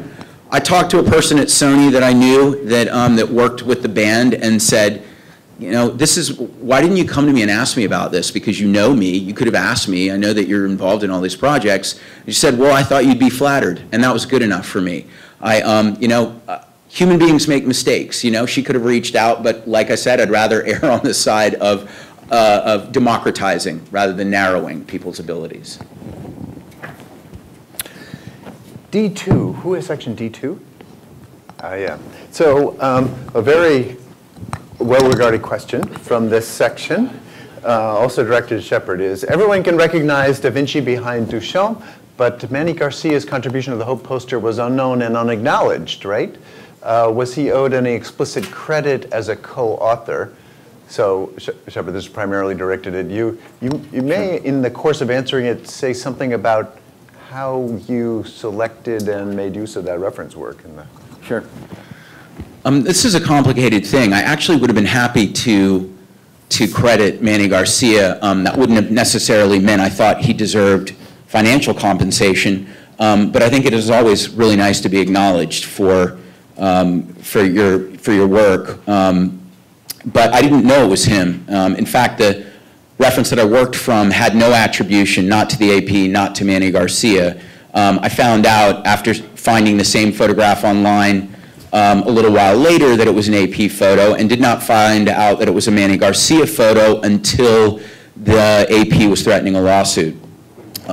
I talked to a person at Sony that I knew that, um, that worked with the band and said, you know, this is, why didn't you come to me and ask me about this? Because you know me, you could have asked me, I know that you're involved in all these projects. And she said, well, I thought you'd be flattered, and that was good enough for me. I, um, you know, uh, human beings make mistakes, you know, she could have reached out, but like I said, I'd rather err on the side of, uh, of democratizing rather than narrowing people's abilities. D two, who is section D two? Uh, yeah, so um, a very well-regarded question from this section, uh, also directed to Shepard, is everyone can recognize Da Vinci behind Duchamp, but Manny Garcia's contribution to the Hope poster was unknown and unacknowledged, right? Uh, was he owed any explicit credit as a co-author? So, Shepard, this is primarily directed at you. You, you may, in the course of answering it, say something about how you selected and made use of that reference work. In the Sure. Um, this is a complicated thing. I actually would have been happy to, to credit Manny Garcia. Um, that wouldn't have necessarily meant I thought he deserved financial compensation, um, but I think it is always really nice to be acknowledged for, um, for, your, for your work. Um, but I didn't know it was him. Um, in fact, the reference that I worked from had no attribution, not to the A P, not to Manny Garcia. Um, I found out after finding the same photograph online Um, a little while later that it was an A P photo, and did not find out that it was a Manny Garcia photo until the A P was threatening a lawsuit. Uh,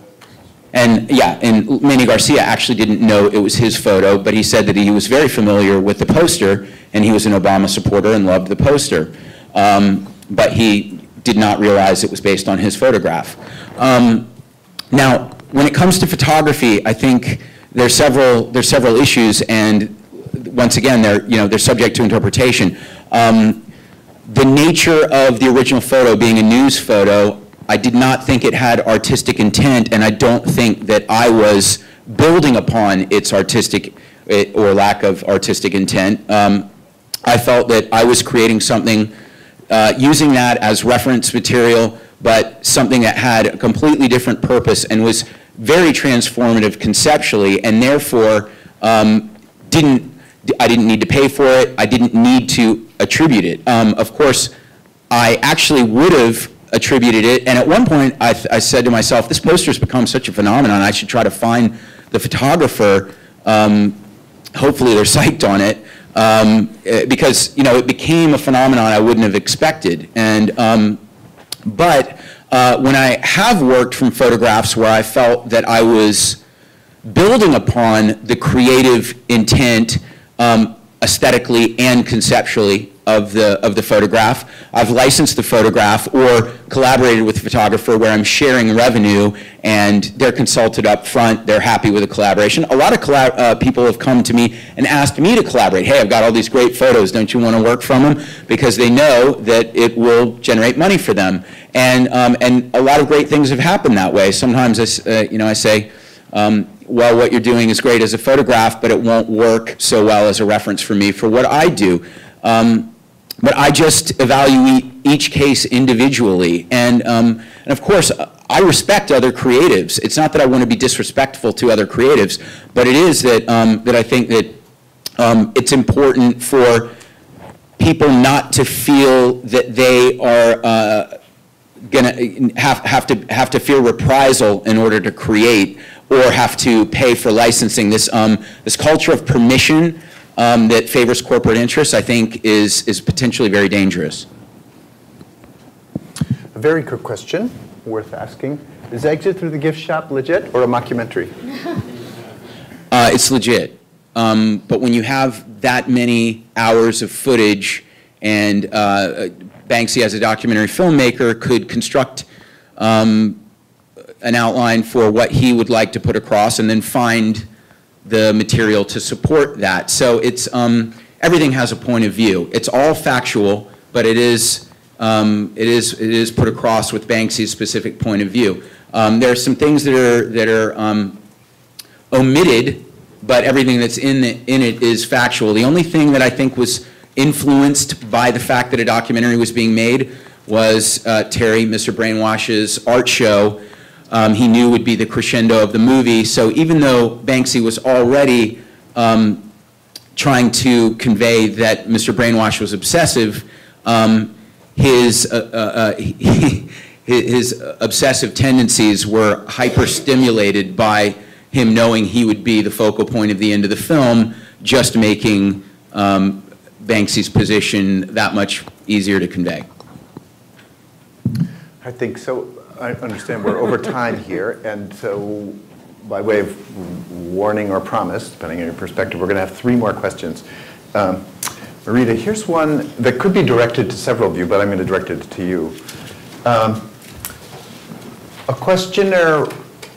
and yeah, and Manny Garcia actually didn't know it was his photo, but he said that he was very familiar with the poster, and he was an Obama supporter and loved the poster. Um, but he did not realize it was based on his photograph. Um, now, when it comes to photography, I think there's several, there's several issues, and once again, they're, you know, they're subject to interpretation. Um, the nature of the original photo being a news photo, I did not think it had artistic intent, and I don't think that I was building upon its artistic it, or lack of artistic intent. Um, I felt that I was creating something, uh, using that as reference material, but something that had a completely different purpose and was very transformative conceptually, and therefore um, didn't I didn't need to pay for it. I didn't need to attribute it. Um, of course, I actually would have attributed it. And at one point, I, I said to myself, this poster has become such a phenomenon, I should try to find the photographer. Um, hopefully they're psyched on it. Um, because, you know, it became a phenomenon I wouldn't have expected. And, um, but uh, when I have worked from photographs where I felt that I was building upon the creative intent Um, aesthetically and conceptually of the, of the photograph. I've licensed the photograph or collaborated with the photographer where I'm sharing revenue and they're consulted up front, they're happy with the collaboration. A lot of collab uh, people have come to me and asked me to collaborate. Hey, I've got all these great photos, don't you want to work from them? Because they know that it will generate money for them. And, um, and a lot of great things have happened that way. Sometimes, I, uh, you know, I say, um, well, what you're doing is great as a photograph, but it won't work so well as a reference for me for what I do. Um, but I just evaluate each case individually. And, um, and of course, I respect other creatives. It's not that I want to be disrespectful to other creatives, but it is that, um, that I think that um, it's important for people not to feel that they are uh, gonna have, have, to, have to fear reprisal in order to create, or have to pay for licensing. This, um, this culture of permission um, that favors corporate interests, I think, is, is potentially very dangerous. A very quick question, worth asking. Is Exit Through the Gift Shop legit or a mockumentary? Uh, it's legit. Um, but when you have that many hours of footage, and uh, Banksy, as a documentary filmmaker, could construct um, an outline for what he would like to put across and then find the material to support that. So it's, um, everything has a point of view. It's all factual, but it is, um, it is, it is put across with Banksy's specific point of view. Um, there are some things that are, that are um, omitted, but everything that's in, the, in it is factual. The only thing that I think was influenced by the fact that a documentary was being made was uh, Terry, Mister Brainwash's art show. Um, he knew would be the crescendo of the movie. So even though Banksy was already um, trying to convey that Mister Brainwash was obsessive, um, his, uh, uh, he, his obsessive tendencies were hyper-stimulated by him knowing he would be the focal point of the end of the film, just making um, Banksy's position that much easier to convey. I think so. I understand we're over time here, and so by way of warning or promise, depending on your perspective, we're going to have three more questions. Um, Marita, here's one that could be directed to several of you, but I'm going to direct it to you. Um, a questioner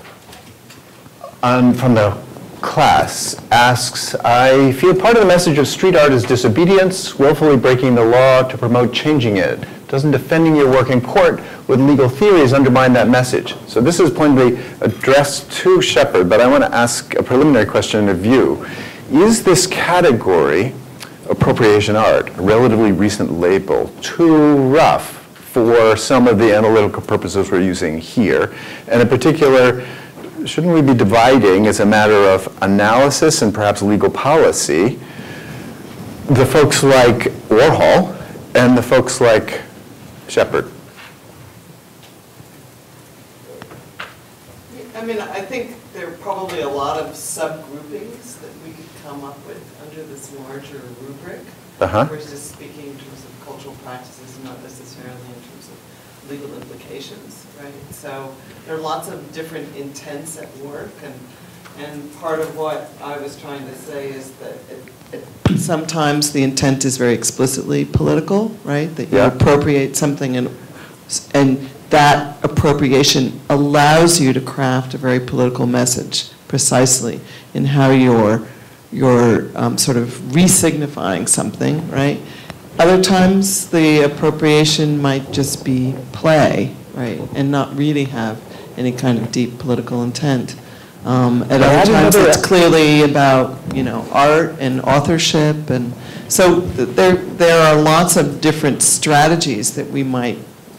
on, from the class asks, I feel part of the message of street art is disobedience, willfully breaking the law to promote changing it. Doesn't defending your work in court with legal theories undermine that message? So this is pointedly addressed to Shepard, but I want to ask a preliminary question of you. Is this category, appropriation art, a relatively recent label, too rough for some of the analytical purposes we're using here? And in particular, shouldn't we be dividing, as a matter of analysis and perhaps legal policy, the folks like Warhol and the folks like Shepard? I mean, I think there are probably a lot of subgroupings that we could come up with under this larger rubric. Uh-huh. We're just speaking in terms of cultural practices, not necessarily in terms of legal implications, right? So there are lots of different intents at work, and and part of what I was trying to say is that it, it, sometimes the intent is very explicitly political, right? That you Yeah. appropriate something, and and that appropriation allows you to craft a very political message precisely in how you're you're um, sort of re-signifying something, right? Other times the appropriation might just be play, right, and not really have any kind of deep political intent. Um, at other times it's clearly about, you know, art and authorship, and so th there there are lots of different strategies that we might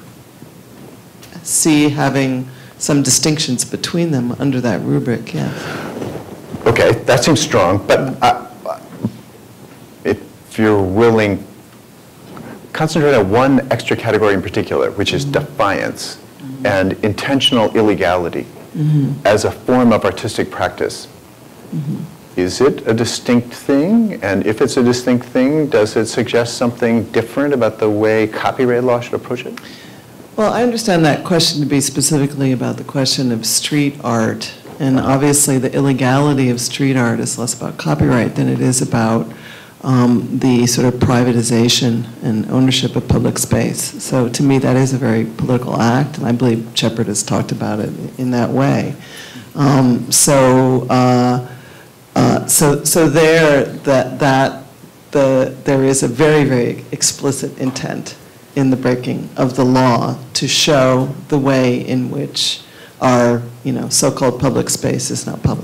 see having some distinctions between them under that rubric, yes. Okay, that seems strong, but uh, if you're willing, concentrate on one extra category in particular, which is mm-hmm. defiance mm-hmm. and intentional illegality mm-hmm. as a form of artistic practice. Mm-hmm. Is it a distinct thing? And if it's a distinct thing, does it suggest something different about the way copyright law should approach it? Well, I understand that question to be specifically about the question of street art. And obviously the illegality of street art is less about copyright than it is about um, the sort of privatization and ownership of public space. So to me, that is a very political act, and I believe Shepard has talked about it in that way. Um, so, uh, uh, so, so there, that, that the, there is a very, very explicit intent in the breaking of the law to show the way in which our, you know, so-called public space is not public.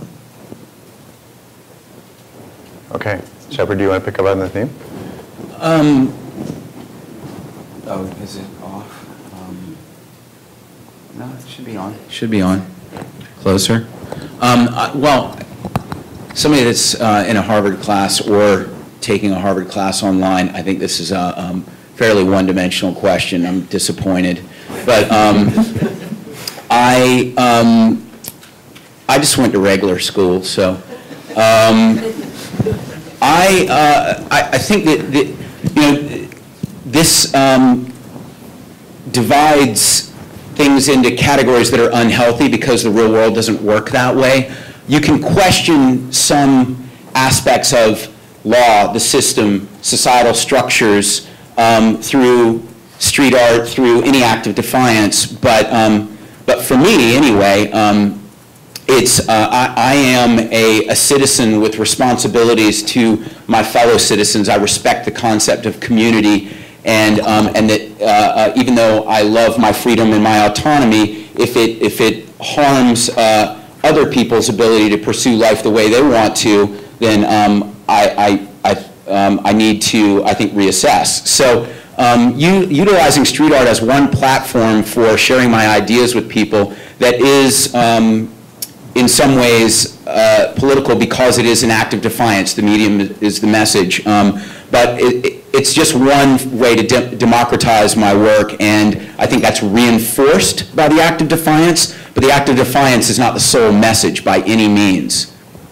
Okay. Shepard, do you want to pick up on the theme? Um, oh, is it off? Um, no, it should be on. It should be on. Closer. Um, uh, well, somebody that's uh, in a Harvard class or taking a Harvard class online, I think this is a um, fairly one-dimensional question. I'm disappointed. But um, I, um, I just went to regular school, so um, I, uh, I, I think that, that you know, this um, divides things into categories that are unhealthy because the real world doesn't work that way. You can question some aspects of law, the system, societal structures um, through street art, through any act of defiance, but um, but for me anyway, um, it's uh, I, I am a, a citizen with responsibilities to my fellow citizens. I respect the concept of community, and um, and that uh, uh, even though I love my freedom and my autonomy, if it if it harms uh, other people's ability to pursue life the way they want to, then um, I I I, um, I need to I think reassess. So. Um, u utilizing street art as one platform for sharing my ideas with people that is um, in some ways uh, political because it is an act of defiance. The medium is the message. Um, but it, it, it's just one way to de democratize my work, and I think that's reinforced by the act of defiance, but the act of defiance is not the sole message by any means.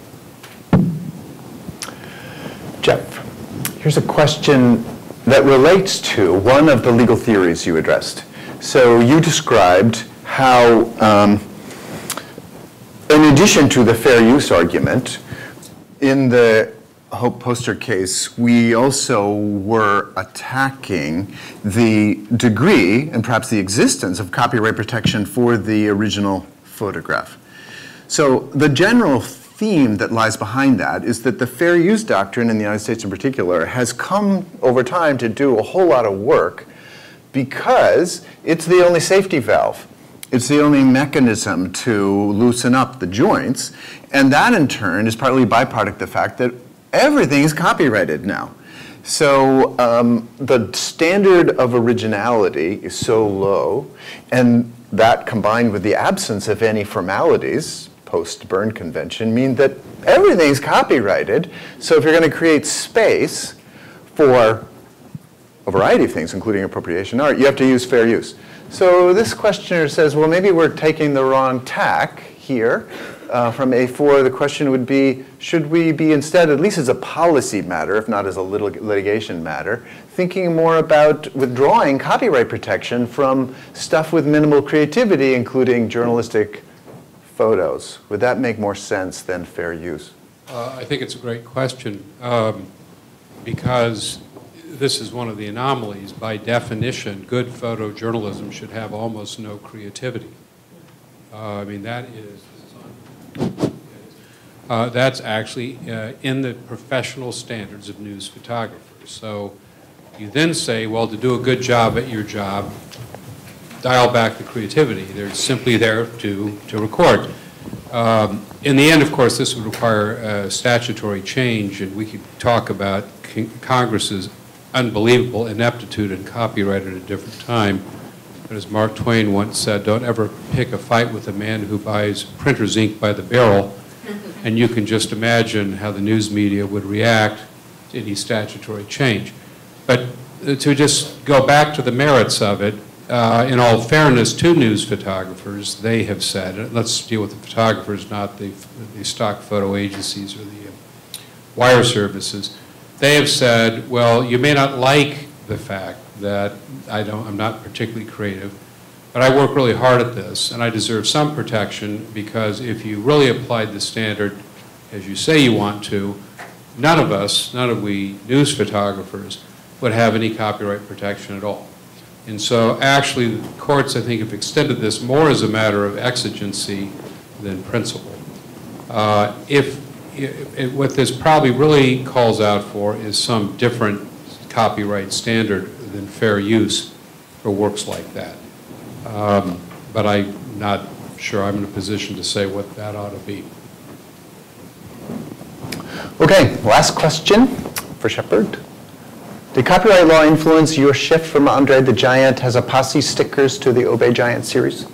Jeff, here's a question that relates to one of the legal theories you addressed. So you described how, um, in addition to the fair use argument, in the Hope poster case, we also were attacking the degree and perhaps the existence of copyright protection for the original photograph. So the general theme that lies behind that is that the fair use doctrine in the United States in particular has come over time to do a whole lot of work because it's the only safety valve. It's the only mechanism to loosen up the joints, and that in turn is partly a byproduct of the fact that everything is copyrighted now. So um, the standard of originality is so low, and that combined with the absence of any formalities post-Berne Convention mean that everything's copyrighted. So if you're going to create space for a variety of things, including appropriation art, you have to use fair use. So this questioner says, well, maybe we're taking the wrong tack here. Uh, from A four, the question would be, should we be instead, at least as a policy matter, if not as a lit litigation matter, thinking more about withdrawing copyright protection from stuff with minimal creativity, including journalistic photos? Would that make more sense than fair use? Uh, I think it's a great question um, because this is one of the anomalies. By definition, good photojournalism should have almost no creativity. Uh, I mean, that is, uh, that's actually uh, in the professional standards of news photographers. So you then say, well, to do a good job at your job, dial back the creativity. They're simply there to, to record. Um, in the end, of course, this would require uh, statutory change, and we could talk about Congress's unbelievable ineptitude in copyright at a different time. But as Mark Twain once said, don't ever pick a fight with a man who buys printer's ink by the barrel, and you can just imagine how the news media would react to any statutory change. But to just go back to the merits of it, uh, in all fairness to news photographers, they have said, and let's deal with the photographers, not the, the stock photo agencies or the uh, wire services. They have said, well, you may not like the fact that I don't, I'm not particularly creative, but I work really hard at this, and I deserve some protection because if you really applied the standard as you say you want to, none of us, none of we news photographers, would have any copyright protection at all. And so actually, the courts, I think, have extended this more as a matter of exigency than principle. Uh, if, if what this probably really calls out for is some different copyright standard than fair use for works like that. Um, but I'm not sure I'm in a position to say what that ought to be. Okay, last question for Shepard. Did copyright law influence your shift from Andre the Giant Has a Posse stickers to the Obey Giant series?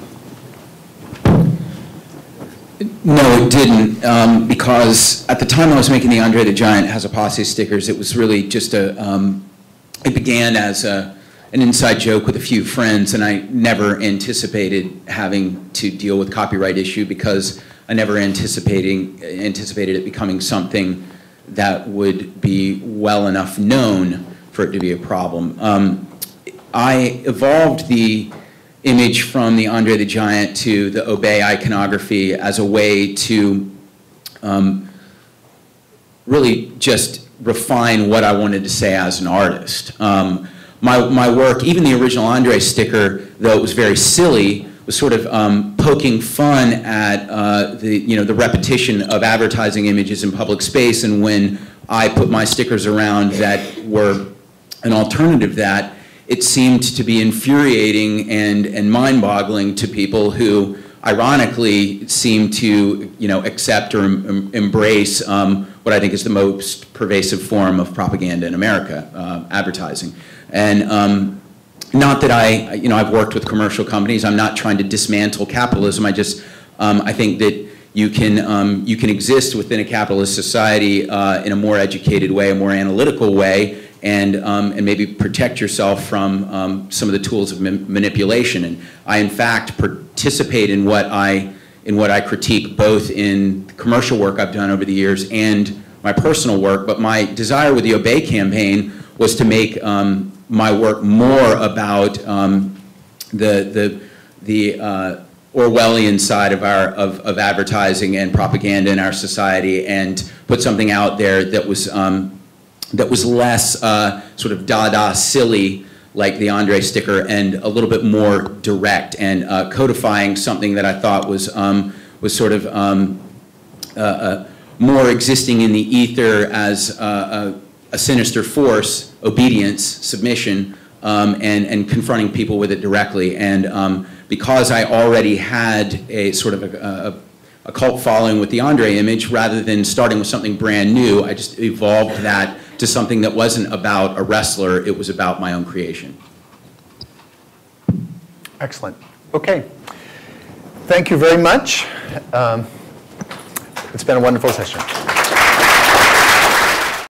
No, it didn't, um, because at the time I was making the Andre the Giant Has a Posse stickers, it was really just a, um, it began as a, an inside joke with a few friends, and I never anticipated having to deal with copyright issue because I never anticipating, anticipated it becoming something that would be well enough known for it to be a problem. Um, I evolved the image from the Andre the Giant to the Obey iconography as a way to um, really just refine what I wanted to say as an artist. Um, my, my work, even the original Andre sticker, though it was very silly, was sort of um, poking fun at uh, the, you know, the repetition of advertising images in public space, and when I put my stickers around that were an alternative to that, it seemed to be infuriating and, and mind-boggling to people who, ironically, seem to, you know, accept or em embrace um, what I think is the most pervasive form of propaganda in America, uh, advertising. And um, not that I, you know, I've worked with commercial companies. I'm not trying to dismantle capitalism. I just, um, I think that you can, um, you can exist within a capitalist society uh, in a more educated way, a more analytical way, and, um, and maybe protect yourself from um, some of the tools of ma manipulation. And I, in fact, participate in what I, in what I critique, both in the commercial work I've done over the years and my personal work. But my desire with the Obey campaign was to make um, my work more about um, the, the, the uh, Orwellian side of our of, of advertising and propaganda in our society, and put something out there that was um, that was less uh, sort of Dada silly like the Andre sticker, and a little bit more direct, and uh, codifying something that I thought was um, was sort of um, uh, uh, more existing in the ether as uh, a, a sinister force, obedience, submission, um, and and confronting people with it directly. And um, because I already had a sort of a, a, a cult following with the Andre image, rather than starting with something brand new, I just evolved that to something that wasn't about a wrestler, it was about my own creation. Excellent. Okay. Thank you very much. Um, it's been a wonderful session.